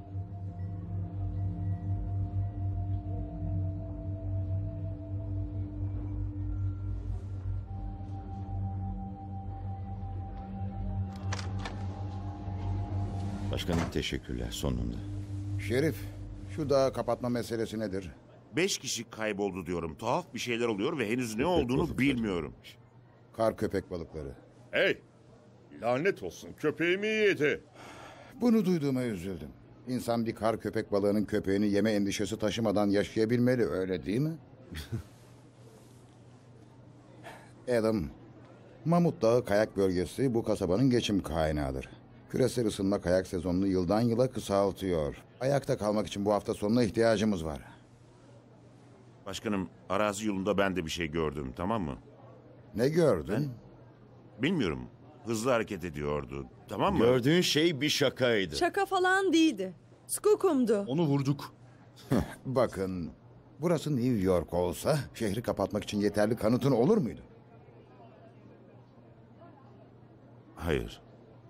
Başkanım teşekkürler sonunda. Şerif, şu dağı kapatma meselesi nedir? 5 kişi kayboldu diyorum. Tuhaf bir şeyler oluyor ve henüz ne olduğunu bilmiyorum. Kar köpek balıkları. Hey! Lanet olsun, köpeğimi yedi. Bunu duyduğuma üzüldüm. İnsan bir kar köpek balığının köpeğini yeme endişesi taşımadan yaşayabilmeli, öyle değil mi? Adam, Mamut Dağı kayak bölgesi bu kasabanın geçim kaynağıdır. Küresel ısınma kayak sezonunu yıldan yıla kısaltıyor. Ayakta kalmak için bu hafta sonuna ihtiyacımız var. Başkanım, arazi yolunda ben de bir şey gördüm, tamam mı? Ne gördün? Bilmiyorum. Hızlı hareket ediyordu, tamam mı? Gördüğün şey bir şakaydı. Şaka falan değildi. Skokumdu. Onu vurduk. Bakın, burası New York olsa şehri kapatmak için yeterli kanıtın olur muydu? Hayır.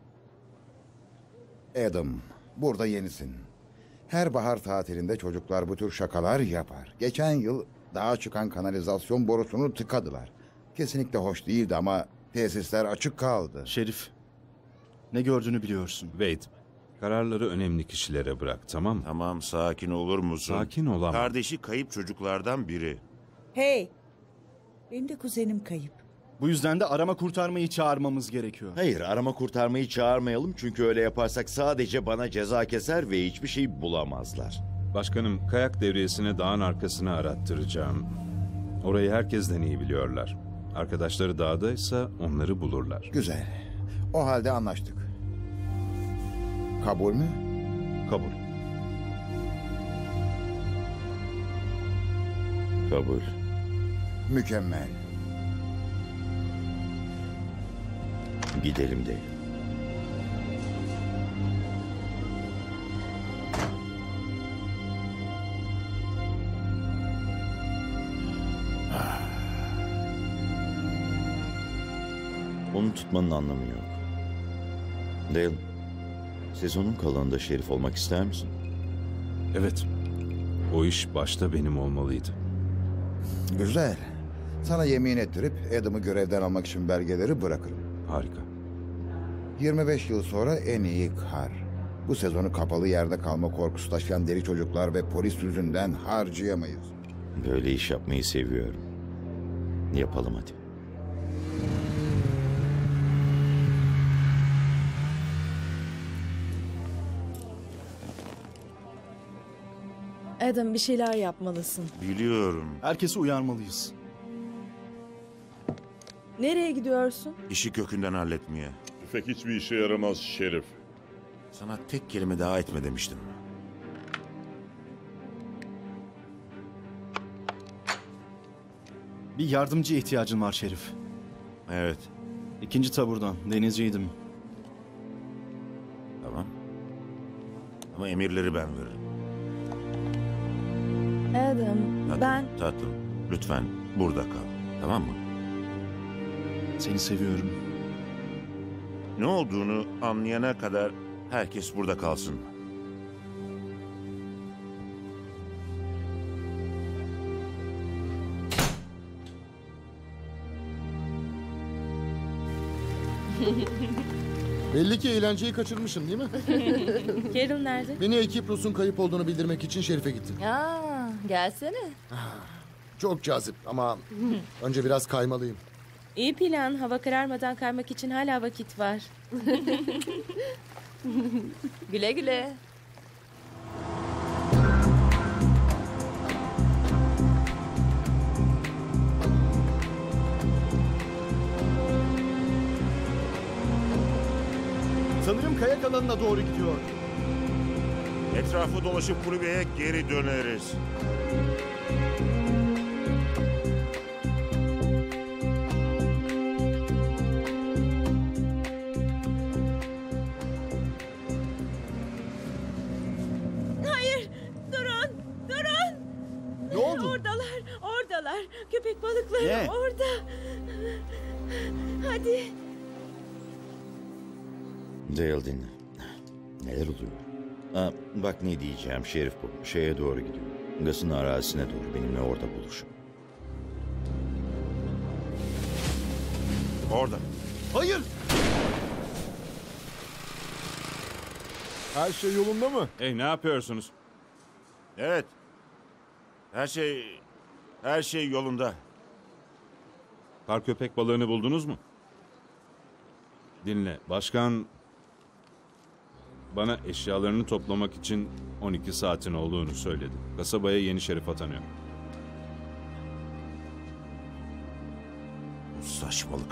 Adam, burada yenisin. Her bahar tatilinde çocuklar bu tür şakalar yapar. Geçen yıl dağa çıkan kanalizasyon borusunu tıkadılar. Kesinlikle hoş değildi ama tesisler açık kaldı. Şerif, ne gördüğünü biliyorsun. Wade, Kararları önemli kişilere bırak, tamam mı? Tamam, sakin olur musun? Sakin olamam. Kardeşi kayıp çocuklardan biri. Hey, benim de kuzenim kayıp. Bu yüzden de arama kurtarmayı çağırmamız gerekiyor. Hayır, arama kurtarmayı çağırmayalım çünkü öyle yaparsak sadece bana ceza keser ve hiçbir şey bulamazlar. Başkanım, kayak devriyesine dağın arkasını arattıracağım. Orayı herkesten iyi biliyorlar. Arkadaşları dağdaysa onları bulurlar. Güzel. O halde anlaştık. Kabul mü? Kabul. Kabul. Mükemmel. Gidelim de. Onu tutmanın anlamı yok. Dale, sezonun kalanında şerif olmak ister misin? Evet. O iş başta benim olmalıydı. Güzel. Sana yemin ettirip Adam'ı görevden almak için belgeleri bırakırım. Harika. 25 yıl sonra en iyi kar. Bu sezonu kapalı yerde kalma korkusu taşıyan deli çocuklar ve polis yüzünden harcayamayız. Böyle iş yapmayı seviyorum. Yapalım hadi. Adam, bir şeyler yapmalısın. Biliyorum. Herkesi uyarmalıyız. Nereye gidiyorsun? İşi kökünden halletmeye. Tüfek hiçbir işe yaramaz Şerif. Sana tek kelime daha etme demiştim. Bir yardımcıya ihtiyacın var Şerif. Evet. 2. taburdan, denizciydim. Tamam. Ama emirleri ben veririm. Adam, ben... Tatlım, lütfen burada kal. Tamam mı? Seni seviyorum. Ne olduğunu anlayana kadar herkes burada kalsın. Belli ki eğlenceyi kaçırmışım değil mi? Carol nerede? Beni ekip Rus'un kayıp olduğunu bildirmek için Şerif'e gittim. Aa, gelsene. Çok cazip ama önce biraz kaymalıyım. İyi plan. Hava kararmadan kaymak için hala vakit var. Güle güle. Sanırım kayak alanına doğru gidiyor. Etrafı dolaşıp kulübeye geri döneriz. Hayır, durun, durun. Ne oldu? Oradalar. Köpek balıkları Ne? orada. Hadi. Dale dinle. Neler oluyor? Aa, bak ne diyeceğim Şerif bu. Şeye doğru gidiyor. Gas'ın arazisine doğru benimle orada buluşun. Orada. Hayır! Her şey yolunda mı? Hey, ne yapıyorsunuz? Evet. Her şey yolunda. Kar köpek balığını buldunuz mu? Dinle, başkan bana eşyalarını toplamak için 12 saatin olduğunu söyledi. Kasabaya yeni şerif atanıyor. Bu saçmalık.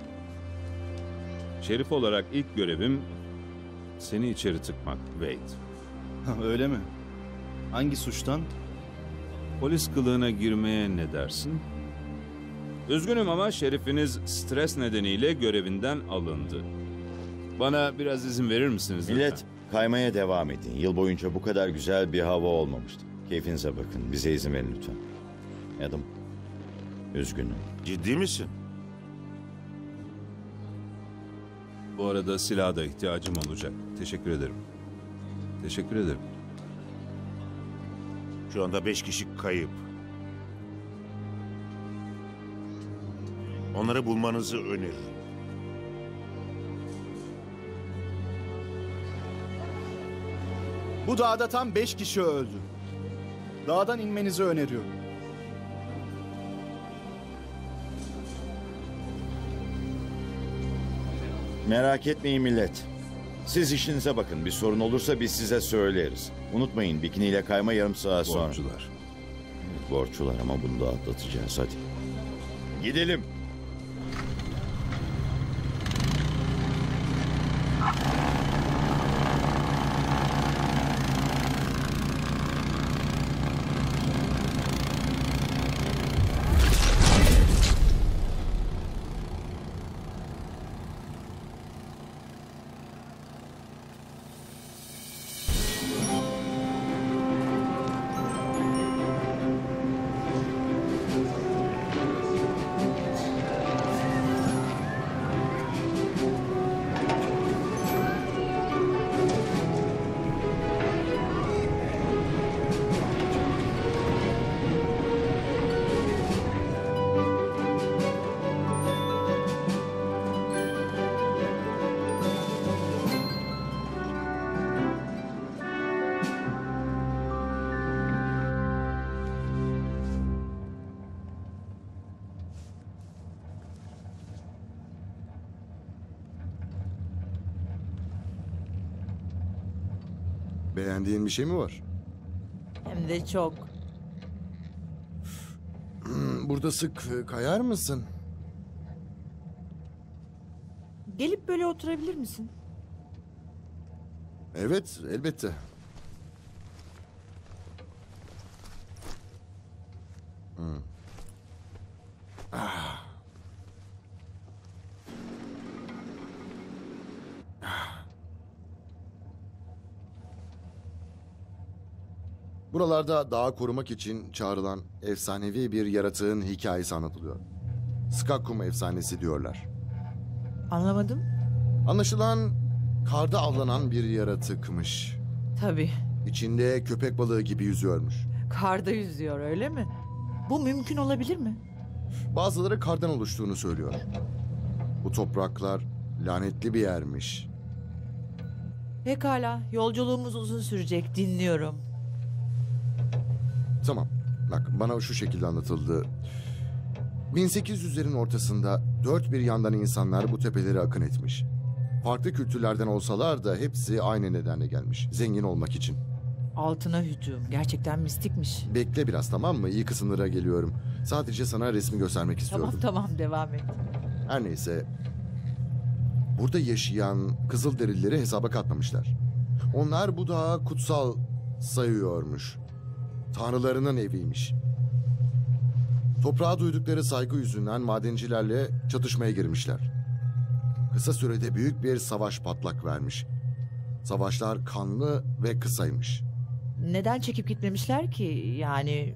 Şerif olarak ilk görevim seni içeri tıkmak, Wade. Öyle mi? Hangi suçtan? Polis kılığına girmeye ne dersin? Üzgünüm ama şerifiniz stres nedeniyle görevinden alındı. Bana biraz izin verir misiniz lütfen? Millet, kaymaya devam edin. Yıl boyunca bu kadar güzel bir hava olmamıştı. Keyfinize bakın. Bize izin verin lütfen. Adam, üzgünüm. Ciddi misin? Bu arada silaha da ihtiyacım olacak. Teşekkür ederim. Teşekkür ederim. Şu anda 5 kişi kayıp. Onları bulmanızı öneririm. Bu dağda tam 5 kişi öldü. Dağdan inmenizi öneriyorum. Merak etmeyin millet. Siz işinize bakın. Bir sorun olursa biz size söyleriz. Unutmayın bikiniyle kayma yarım saat sonra. Borçlular. Evet, borçlular ama bunu da atlatacağız hadi. Gidelim. Beğendiğin bir şey mi var? Hem de çok. Burada sık kayar mısın? Gelip böyle oturabilir misin? Evet, elbette. Ah. Buralarda dağı korumak için çağrılan efsanevi bir yaratığın hikayesi anlatılıyor. Skakkum efsanesi diyorlar. Anlamadım. Anlaşılan karda avlanan bir yaratıkmış. Tabii. İçinde köpek balığı gibi yüzüyormuş. Karda yüzüyor öyle mi? Bu mümkün olabilir mi? Bazıları kardan oluştuğunu söylüyor. Bu topraklar lanetli bir yermiş. Pekala. Yolculuğumuz uzun sürecek. Dinliyorum. Tamam. Bak bana şu şekilde anlatıldı. 1800'lerin ortasında dört bir yandan insanlar bu tepeleri akın etmiş. Farklı kültürlerden olsalar da hepsi aynı nedenle gelmiş. Zengin olmak için. Altına hücum. Gerçekten mistikmiş. Bekle biraz, tamam mı? İyi kısımlara geliyorum. Sadece sana resmi göstermek istiyordum. Tamam devam et. Her neyse. Burada yaşayan Kızılderilileri hesaba katmamışlar. Onlar bu dağı kutsal sayıyormuş. Tanrılarının eviymiş. Toprağa duydukları saygı yüzünden madencilerle çatışmaya girmişler. Kısa sürede büyük bir savaş patlak vermiş. Savaşlar kanlı ve kısaymış. Neden çekip gitmemişler ki? Yani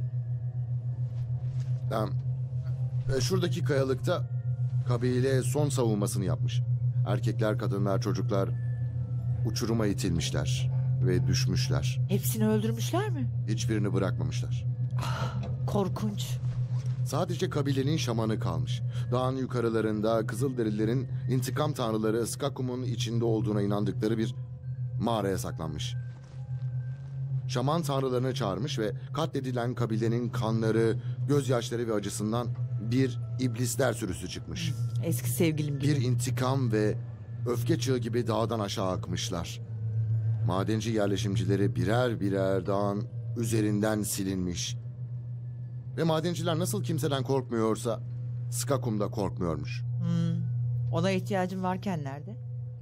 Şuradaki kayalıkta kabile son savunmasını yapmış. Erkekler, kadınlar, çocuklar uçuruma itilmişler ve düşmüşler. hepsini öldürmüşler mi? Hiçbirini bırakmamışlar. Korkunç. Sadece kabilenin şamanı kalmış. Dağın yukarılarında Kızılderililerin intikam tanrıları Skakkum'un içinde olduğuna inandıkları bir mağaraya saklanmış. Şaman tanrılarını çağırmış ve katledilen kabilenin kanları, gözyaşları ve acısından bir iblisler sürüsü çıkmış. Eski sevgilim gibi. Bir intikam ve öfke çığı gibi dağdan aşağı akmışlar. Madenci yerleşimcileri birer birer dağın üzerinden silinmiş. Ve madenciler nasıl kimseden korkmuyorsa Skakkum da korkmuyormuş. Ona ihtiyacım varken nerede?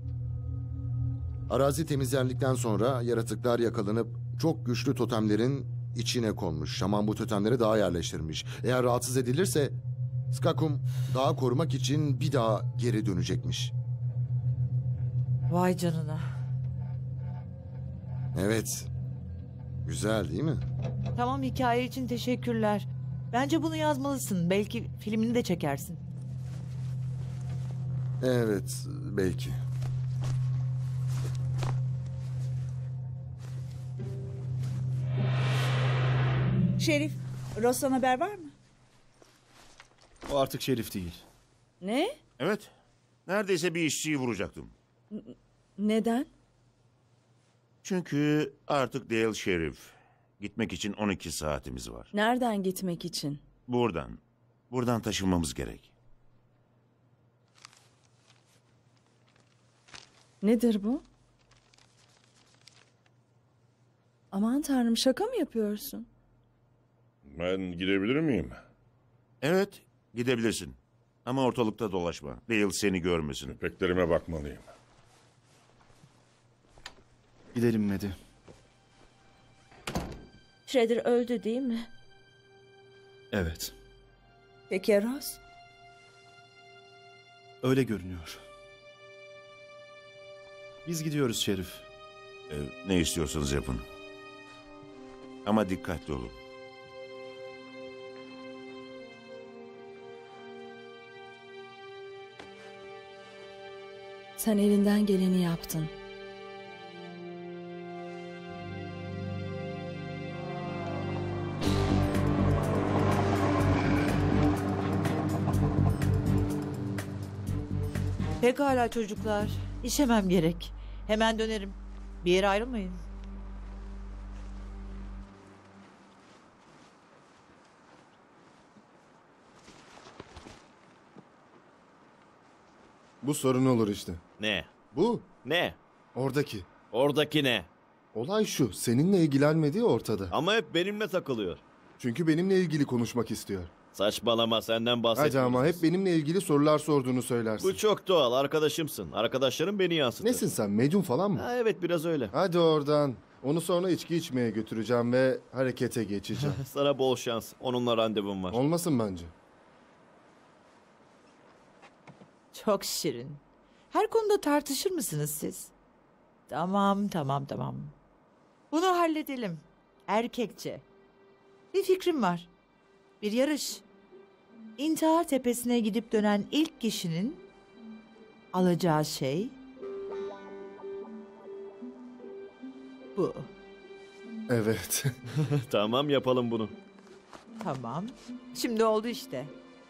Arazi temizlendikten sonra yaratıklar yakalanıp çok güçlü totemlerin içine konmuş. Şaman bu totemleri dağa yerleştirmiş. Eğer rahatsız edilirse Skakkum dağı korumak için bir daha geri dönecekmiş. Vay canına. Evet. Güzel değil mi? Tamam, hikaye için teşekkürler. Bence bunu yazmalısın. Belki filmini de çekersin. Evet, belki. Şerif, Ross'tan haber var mı? O artık şerif değil. Ne? Evet. Neredeyse bir işçiyi vuracaktım. Neden? Çünkü artık Dale Şerif. Gitmek için 12 saatimiz var. Nereden gitmek için? Buradan. Buradan taşınmamız gerek. Nedir bu? Aman tanrım, şaka mı yapıyorsun? Ben gidebilir miyim? Evet, gidebilirsin. Ama ortalıkta dolaşma. Dale seni görmesin. Köpeklerime bakmalıyım. Gidelim Medi. Shredder öldü değil mi? Evet. Peki Rose? Öyle görünüyor. Biz gidiyoruz Şerif. Ne istiyorsanız yapın. Ama dikkatli olun. Sen elinden geleni yaptın. Pekala çocuklar. İşemem gerek. Hemen dönerim. Bir yere ayrılmayın. Bu sorun olur işte. Ne? Bu. Ne? Oradaki. Oradaki ne? Olay şu. Seninle ilgilenmediği ortada. Ama hep benimle takılıyor. Çünkü benimle ilgili konuşmak istiyor. Saçmalama, senden Hadi bahsetmiyoruz. ama hep benimle ilgili sorular sorduğunu söylersin. Bu çok doğal, arkadaşımsın. Arkadaşlarım beni yansıtır. Nesin sen? Medyum falan mı? Ha, evet, biraz öyle. Hadi oradan. Onu sonra içki içmeye götüreceğim ve harekete geçeceğim. Sana bol şans. Onunla randevum var. Olmasın bence. Çok şirin. Her konuda tartışır mısınız siz? Tamam. Bunu halledelim. Erkekçe. Bir fikrim var. Bir yarış. İntihar tepesine gidip dönen ilk kişinin alacağı şey bu. Evet. Tamam, yapalım bunu. Tamam. Şimdi oldu işte.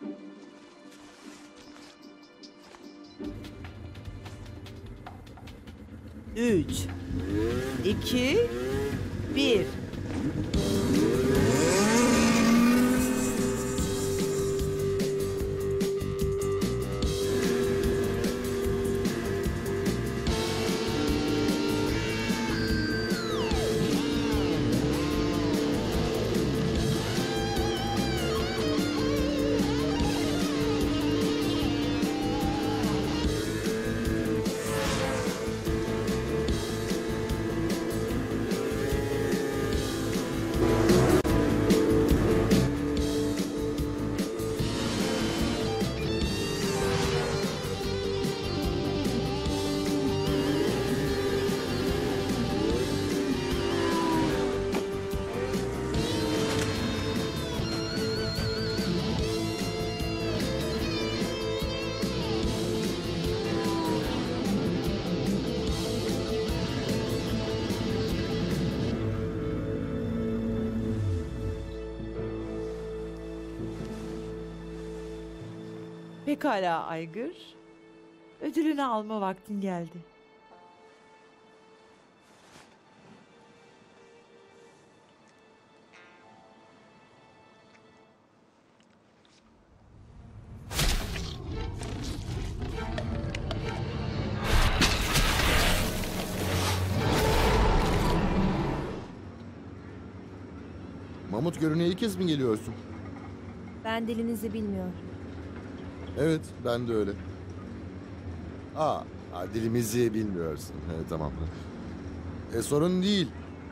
Üç, 2, 1. Pekala Aygır. Ödülünü alma vaktin geldi. Mamut Görü'ne ilk kez mi geliyorsun? Ben dilinizi bilmiyorum. Evet, ben de öyle. Dilimizi bilmiyorsun. Evet, tamam. Sorun değil.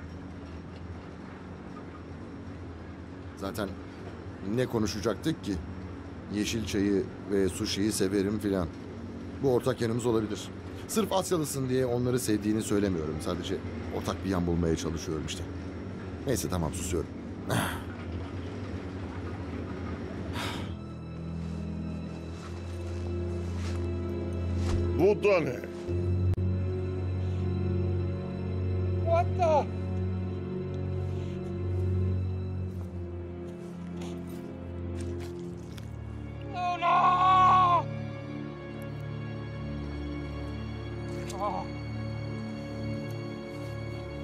Zaten ne konuşacaktık ki? Yeşil çayı ve sushi'yi severim filan. Bu ortak yanımız olabilir. Sırf Asyalısın diye onları sevdiğini söylemiyorum. Sadece ortak bir yan bulmaya çalışıyorum işte. Neyse, tamam, susuyorum. Bu da ne? What the? Luna! Oh.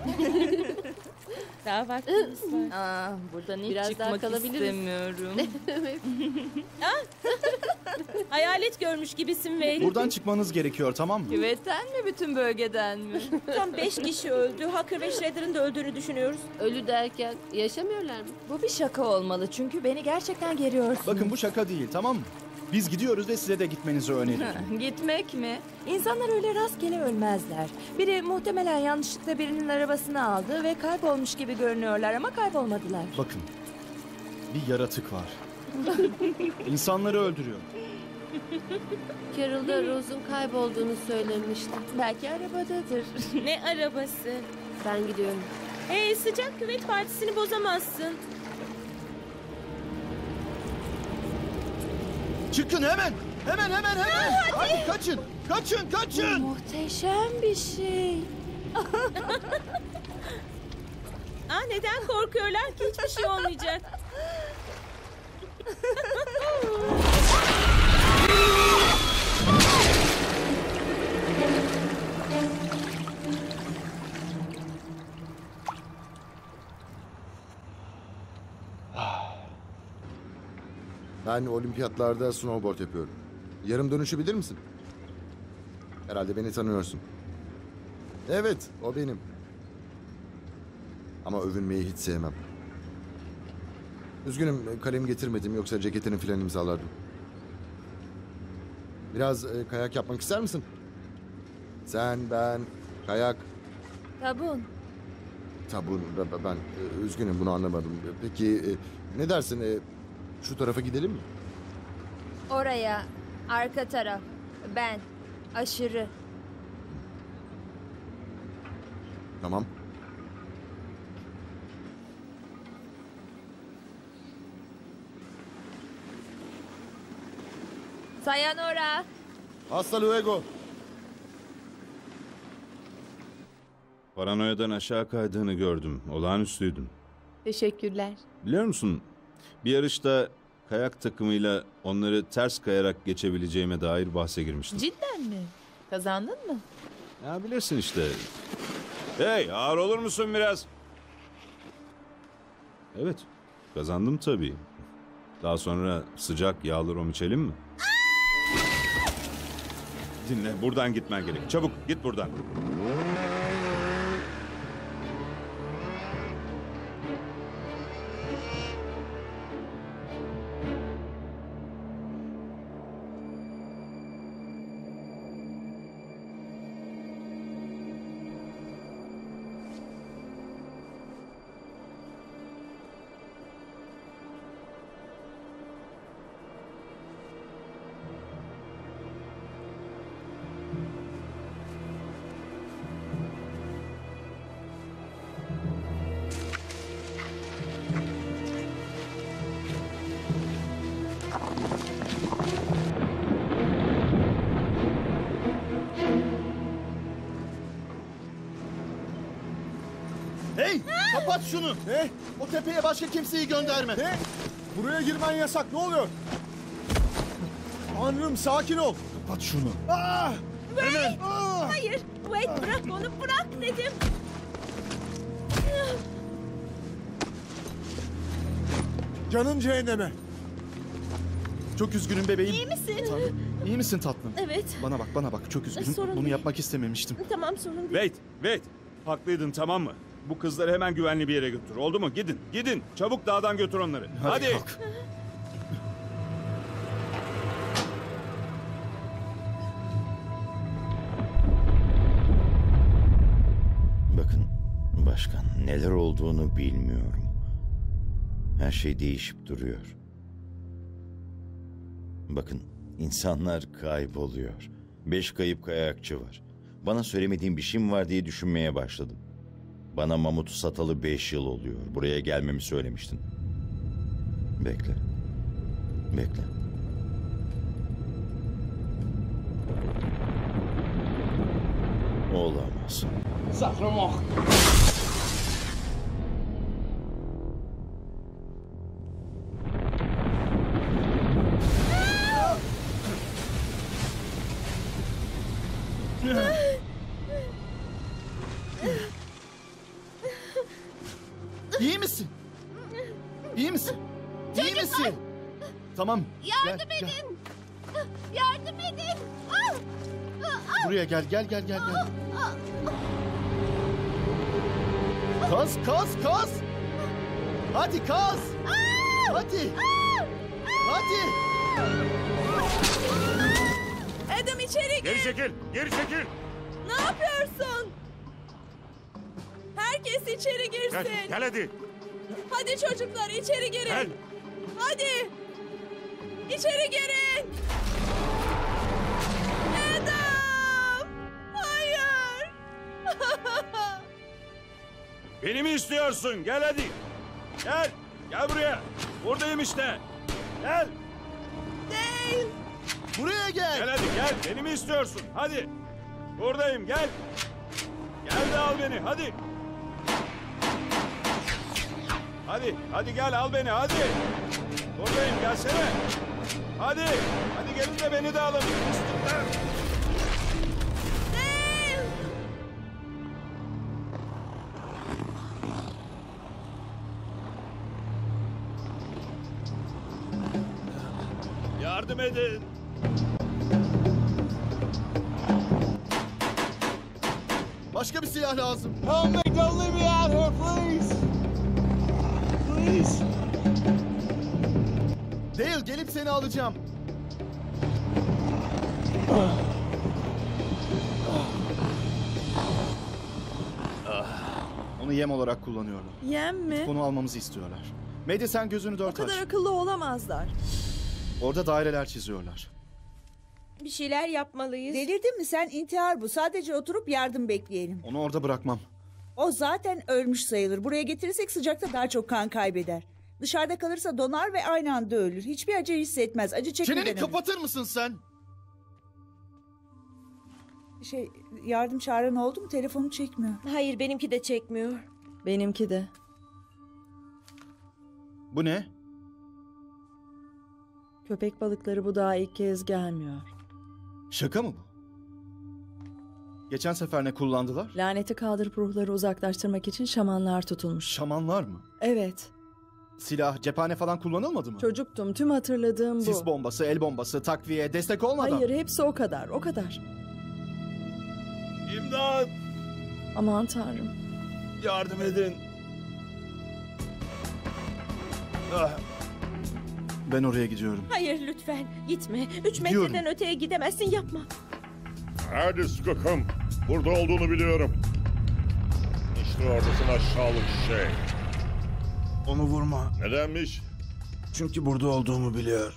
Daha vaktimiz var. Buradan hiç Biraz daha çıkmak kalabiliriz. istemiyorum. Hayalet görmüş gibisin Wade. Buradan çıkmanız gerekiyor, tamam mı? Küvetten mi, bütün bölgeden mi? Tam 5 kişi öldü. Hacker ve Shredder'ın da öldüğünü düşünüyoruz. Ölü derken yaşamıyorlar mı? Bu bir şaka olmalı çünkü beni gerçekten geriyorsun. Bakın bu şaka değil, tamam mı? Biz gidiyoruz ve size de gitmenizi öneririm. Gitmek mi? İnsanlar öyle rastgele ölmezler. Biri muhtemelen yanlışlıkla birinin arabasını aldı ve kaybolmuş gibi görünüyorlar ama kaybolmadılar. Bakın, bir yaratık var. İnsanları öldürüyor. Carol da Rose'un kaybolduğunu söylemişti. Belki arabadadır. Ne arabası? Ben gidiyorum. Hey, sıcak küvet partisini bozamazsın. Çıkın hemen! Hemen! Hadi kaçın! Kaçın! Muhteşem bir şey. Neden korkuyorlar ki? Hiçbir şey olmayacak. Ben olimpiyatlarda snowboard yapıyorum. Yarım dönüşü bilir misin? Herhalde beni tanıyorsun. Evet, o benim. Ama övünmeyi hiç sevmem. Üzgünüm, kalem getirmedim, yoksa ceketini filan imzalardım. Biraz kayak yapmak ister misin? Sen, ben, kayak. Tabun. Tabun, ben üzgünüm, bunu anlamadım. Peki ne dersin, şu tarafa gidelim mi? Oraya, arka taraf. Ben, aşırı. Tamam. Sayonara. Hasta luego. Paranoyadan aşağı kaydığını gördüm. Olağanüstüydün. Teşekkürler. Biliyor musun? Bir yarışta kayak takımıyla onları ters kayarak geçebileceğime dair bahse girmiştim. Cidden mi? Kazandın mı? Ya bilirsin işte. Hey, ağır olur musun biraz? Evet, kazandım tabii. Daha sonra sıcak yağlı rom içelim mi? Dinle, buradan gitmen gerek. Çabuk git buradan. Hey! Kapat şunu! Ne? O tepeye başka kimseyi gönderme. Ne? Buraya girmen yasak. Ne oluyor? Tanrım, sakin ol. Kapat şunu. Wade! Hayır! Wade, bırak onu, bırak dedim. Canın cehenneme. Çok üzgünüm bebeğim. İyi misin? Tanrım, İyi misin tatlım? Evet. Bana bak çok üzgünüm. Sorun Bunu değil. yapmak istememiştim. Tamam, sorun değil. Wait. Haklıydın, tamam mı? Bu kızları hemen güvenli bir yere götür. Oldu mu? Gidin. Çabuk dağdan götür onları. Hadi. Kalk. Bakın başkan, neler olduğunu bilmiyorum. Her şey değişip duruyor. Bakın, insanlar kayboluyor. 5 kayıp kayakçı var. Bana söylemediğin bir şey mi var diye düşünmeye başladım. Bana Mamut'u satalı 5 yıl oluyor. Buraya gelmemi söylemiştin. Bekle. Olamaz. Sacrement. İyi misin? İyi misin? İyi misin? Tamam. Yardım edin. Yardım edin. Buraya gel. Kaz. Hadi kaz. Hadi. Adam içeri gir. Geri çekil. Ne yapıyorsun? Herkes içeri girsin. Gel hadi. Hadi çocuklar içeri girin. Gel. Hadi. İçeri girin. Adam. Hayır. Beni mi istiyorsun? Gel hadi. Gel buraya. Buradayım işte. Gel. Değil. Buraya gel. Gel hadi gel. Beni mi istiyorsun? Hadi. Buradayım gel. Gel de al beni hadi. Hadi gel al beni hadi. Buradayım gelsene. Hadi gelin de beni de alın. Değil. Yardım edin. Başka bir silah lazım. Help me! Don't leave me out here, please! Please! Dale gelip seni alacağım. Onu yem olarak kullanıyorlar. Yem mi? Bunu almamızı istiyorlar. Medya sen gözünü O dört aç. kadar akıllı olamazlar. Orada daireler çiziyorlar. Bir şeyler yapmalıyız. Delirdin mi sen? İntihar bu. Sadece oturup yardım bekleyelim. Onu orada bırakmam. O zaten ölmüş sayılır. Buraya getirirsek sıcakta daha çok kan kaybeder. Dışarıda kalırsa donar ve aynı anda ölür. Hiçbir acı hissetmez. Acı çekmeden Çeneni ölür. kapatır mısın sen? Yardım çağıran oldu mu? Telefonu çekmiyor. Hayır, benimki de çekmiyor. Benimki de. Bu ne? Köpek balıkları bu dağa ilk kez gelmiyor. Şaka mı bu? Geçen sefer ne kullandılar? Laneti kaldırıp ruhları uzaklaştırmak için şamanlar tutulmuş. Şamanlar mı? Evet. Silah, cephane falan kullanılmadı mı? Çocuktum. Tüm hatırladığım bu. Sis bombası, el bombası, takviye, destek olmadan. Hayır, hepsi o kadar. O kadar. İmdat! Aman Tanrım. Yardım edin. Ben oraya gidiyorum. Hayır lütfen gitme. 3 Gidiyorum. metreden öteye gidemezsin, yapma. Hadi Skok'um. Burada olduğunu biliyorum. İşte oradasın aşağılık şey. Onu vurma. Nedenmiş? Çünkü burada olduğumu biliyor.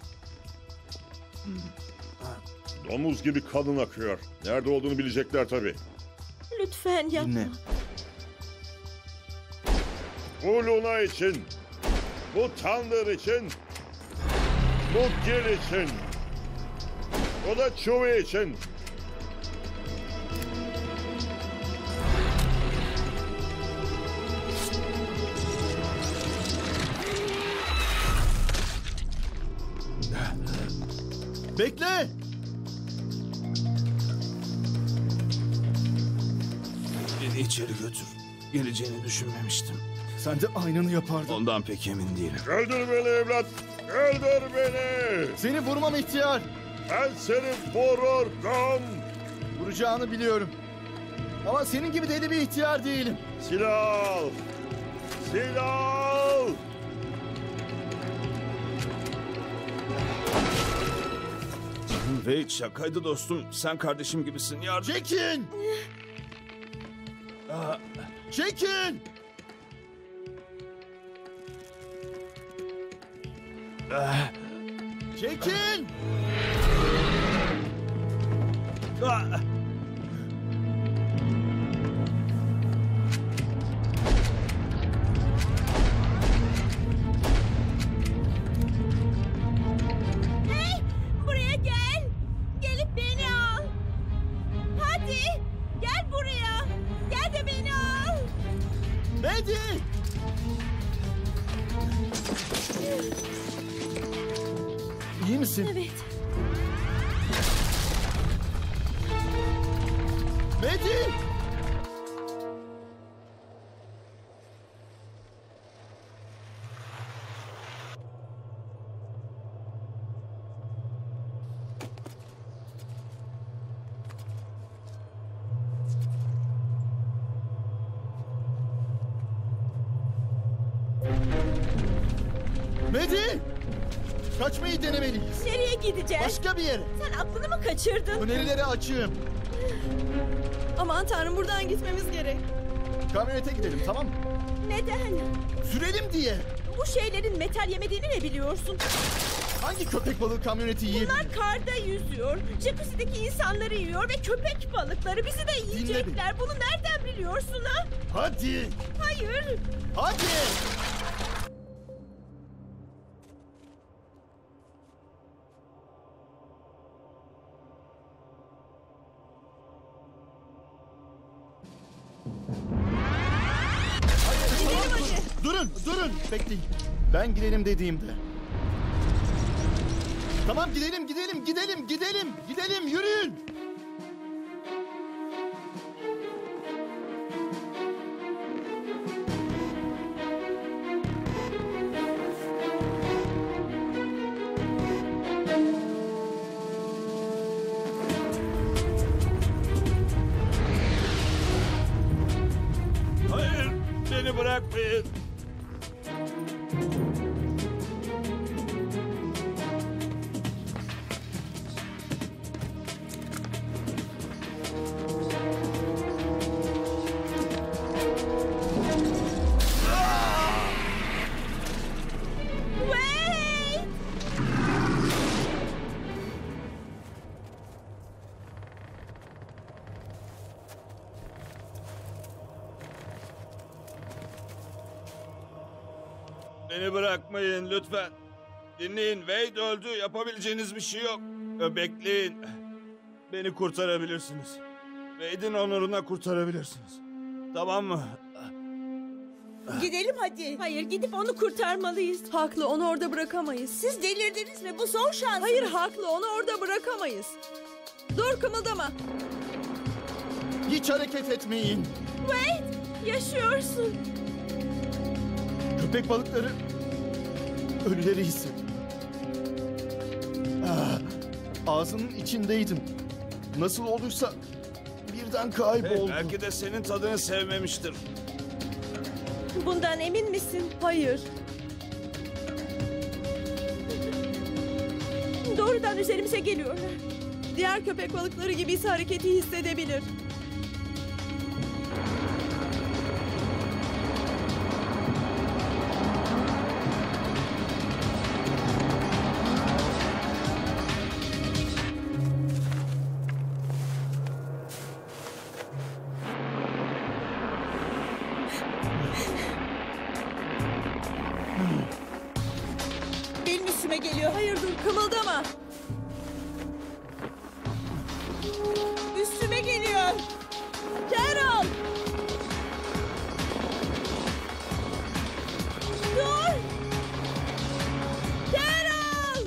Domuz gibi kanın akıyor. Nerede olduğunu bilecekler tabii. Lütfen yapma. Dinle. Bu Luna için, bu Thunder için, bu Gil için, o da Chewie için. Bekle! Beni içeri götür. Geleceğini düşünmemiştim. Sen de aynını yapardın. Ondan pek emin değilim. Öldür beni evlat, öldür beni. Seni vurmam ihtiyar. Ben seni vururum. Vuracağını biliyorum. Ama senin gibi deli bir ihtiyar değilim. Silah al. Silah al. Wade şakaydı dostum. Sen kardeşim gibisin. Yardım. Çekin! Çekin! Çekin! Hey, buraya gel. Gelip beni al. Hadi, gel buraya. Gel de beni al. Maddie! İyi misin? Evet. Maddie! Medi! Kaçmayı denemeliyiz. Nereye gideceğiz? Başka bir yere. Sen aklını mı kaçırdın? Önerileri açığım. Aman tanrım, buradan gitmemiz gerek. Kamyonete gidelim, tamam mı? Neden? Sürelim diye. Bu şeylerin metal yemediğini ne biliyorsun? Hangi köpek balığı kamyoneti yiyebilir? Bunlar karda yüzüyor. Jacuzzi'deki insanları yiyor ve köpek balıkları bizi de yiyecekler. Bunu nereden biliyorsun ha? Hadi! Hayır. Hadi! Gidelim hadi. Durun, bekleyin. Ben gidelim dediğimde. Tamam, gidelim, yürüyün. Hayır, beni bırakmayın. Wait! Beni bırakmayın lütfen. Dinleyin, Wade öldü. Yapabileceğiniz bir şey yok. Bekleyin. Beni kurtarabilirsiniz. Wade'in onuruna kurtarabilirsiniz. Tamam mı? Gidelim hadi. Hayır, gidip onu kurtarmalıyız. Haklı, onu orada bırakamayız. Siz delirdiniz mi? Bu son şansınız. Hayır, haklı, onu orada bırakamayız. Dur, kımıldama. Hiç hareket etmeyin. Wade, yaşıyorsun. Köpek balıkları ölüleri hisset. Ağzının içindeydim. Nasıl olduysa birden kayboldu. Belki de senin tadını sevmemiştir. Bundan emin misin? Hayır. Doğrudan üzerimize geliyorlar. Diğer köpek balıkları gibiyse hareketi hissedebilir. Benim üstüme geliyor. Hayır, dur, kımıldama. Üstüme geliyor. Carol! Dur! Carol!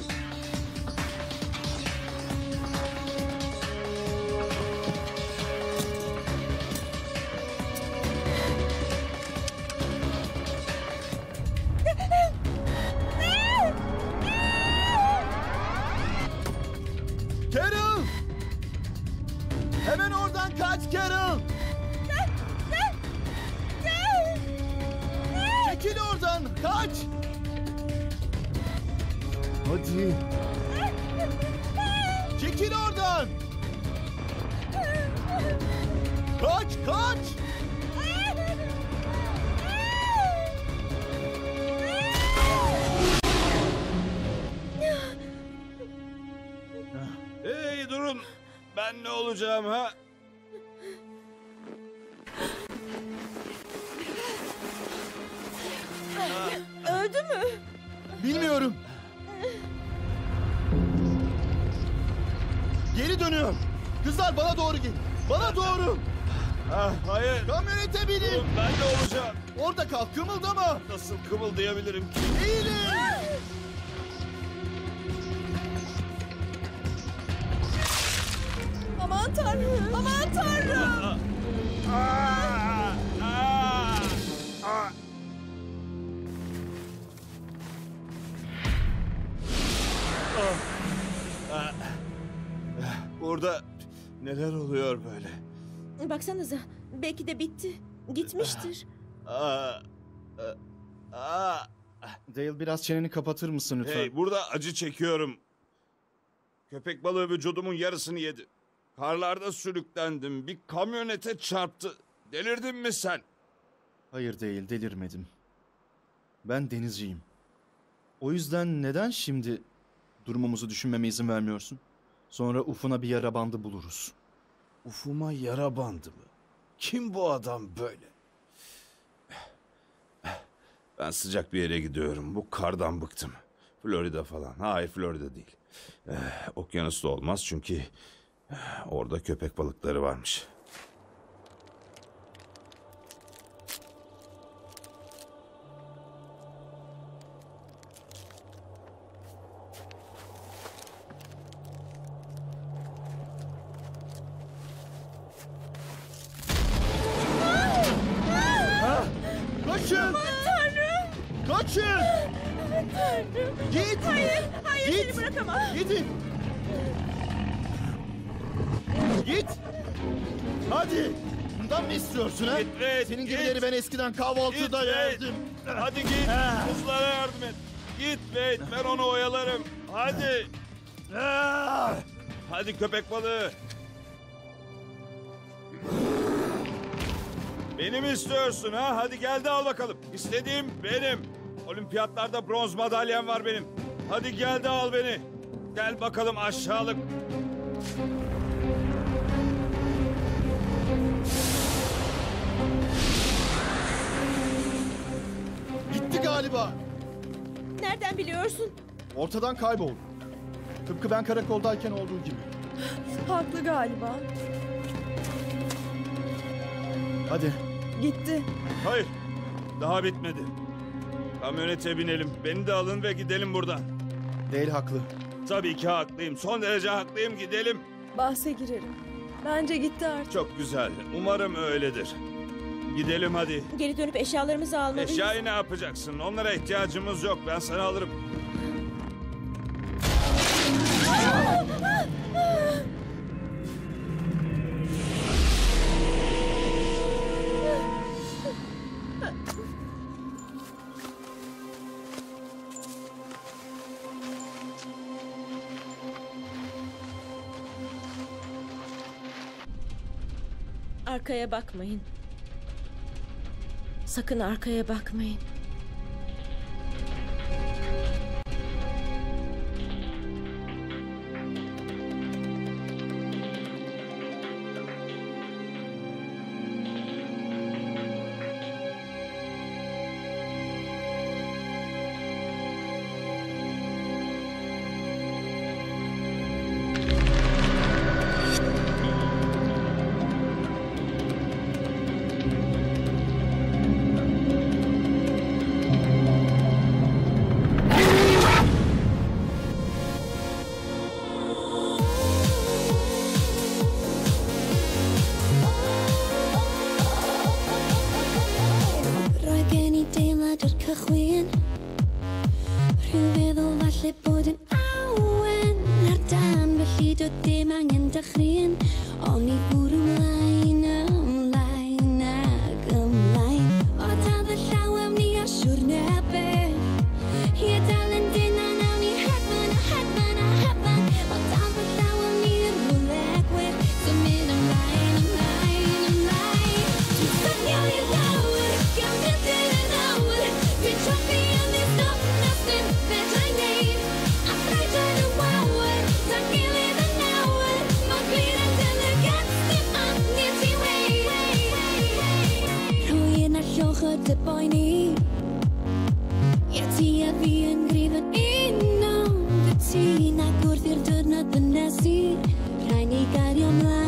Carol! Hemen oradan kaç Carol! Çekil oradan, kaç! Hadi! Çekil oradan! Kaç! Hey durun. Ben ne olacağım ha? Öldü mü? Bilmiyorum. Geri dönüyor. Kızlar bana doğru gelin. Bana doğru. Hayır. Kamyonete binin. Durun, ben de olacağım. Orada kal, kımıldama. Nasıl kımıldayabilirim ki? Eğilin. Aman tanrım! Aman tanrım! Burada neler oluyor böyle? Baksanıza, belki de bitti. Gitmiştir. Aa, aa, Dale biraz çeneni kapatır mısın lütfen? Hey, burada acı çekiyorum. Köpek balığı vücudumun yarısını yedi. Karlarda sürüklendim. Bir kamyonete çarptı. Delirdin mi sen? Hayır değil, delirmedim. Ben denizciyim. O yüzden neden şimdi durumumuzu düşünmeme izin vermiyorsun? Sonra Uf'una bir yara bandı buluruz. Ufuma yara bandı mı? Kim bu adam böyle? Ben sıcak bir yere gidiyorum. Bu kardan bıktım. Florida falan. Hayır, Florida değil. Okyanusta olmaz çünkü orada köpek balıkları varmış. Kaçın! Aman Tanrım! Kaçın! Aman Tanrım! Git! Hayır, hayır Git! seni bırakamam. Gidin! Git! Hadi! Bundan mı istiyorsun ha? Senin gibileri ben eskiden kahvaltıda yerdim. Hadi git. Kızlara yardım et. Git Wade. Ben onu oyalarım. Hadi. Hadi köpek balığı. Beni mi istiyorsun ha? Hadi gel de al bakalım. İstediğim benim. Olimpiyatlarda bronz madalyam var benim. Hadi gel de al beni. Gel bakalım aşağılık. Gitti galiba. Nereden biliyorsun? Ortadan kayboldu. Tıpkı ben karakoldayken olduğu gibi. Haklı galiba. Hadi. Gitti. Hayır. Daha bitmedi. Kamyonete binelim. Beni de alın ve gidelim buradan. Değil haklı. Tabii ki haklıyım. Son derece haklıyım. Gidelim. Bahse girelim. Bence gitti artık. Çok güzel. Umarım öyledir. Gidelim hadi. Geri dönüp eşyalarımızı almalıyız. Eşyayı ne yapacaksın? Onlara ihtiyacımız yok. Ben sana alırım. Arkaya bakmayın. Sakın arkaya bakmayın. Roedd gen i deimlad o'r cychwyn Rhyw feddwl falle bod yn awen ar dan Felly doedd dim angen dychryn Ond i bwrw ymlaen, ymlaen ag ymlaen O dal y llaw am ni a siwrne beth I dal yn dyn a nawn ni hedfan a hedfan a hedfan O dal y llaw am ni yn rhywle gwir Symud ymlaen, ymlaen, ymlaen Dwi'n synio i lawr gan fyddin yn awr Dwi'n traffu yn ddisgol nasyn fedra'i neud A thraed yn y wawr Ta'n gilydd yn nawr Mae gwir yn delegat dim angen ti weid Rwy yn a lloch o dy boi ni Ie ti a fi yn grif yn un o'n gytun Ac wrth i'r diwrnod ddynesu Rhaid ni gario mlaen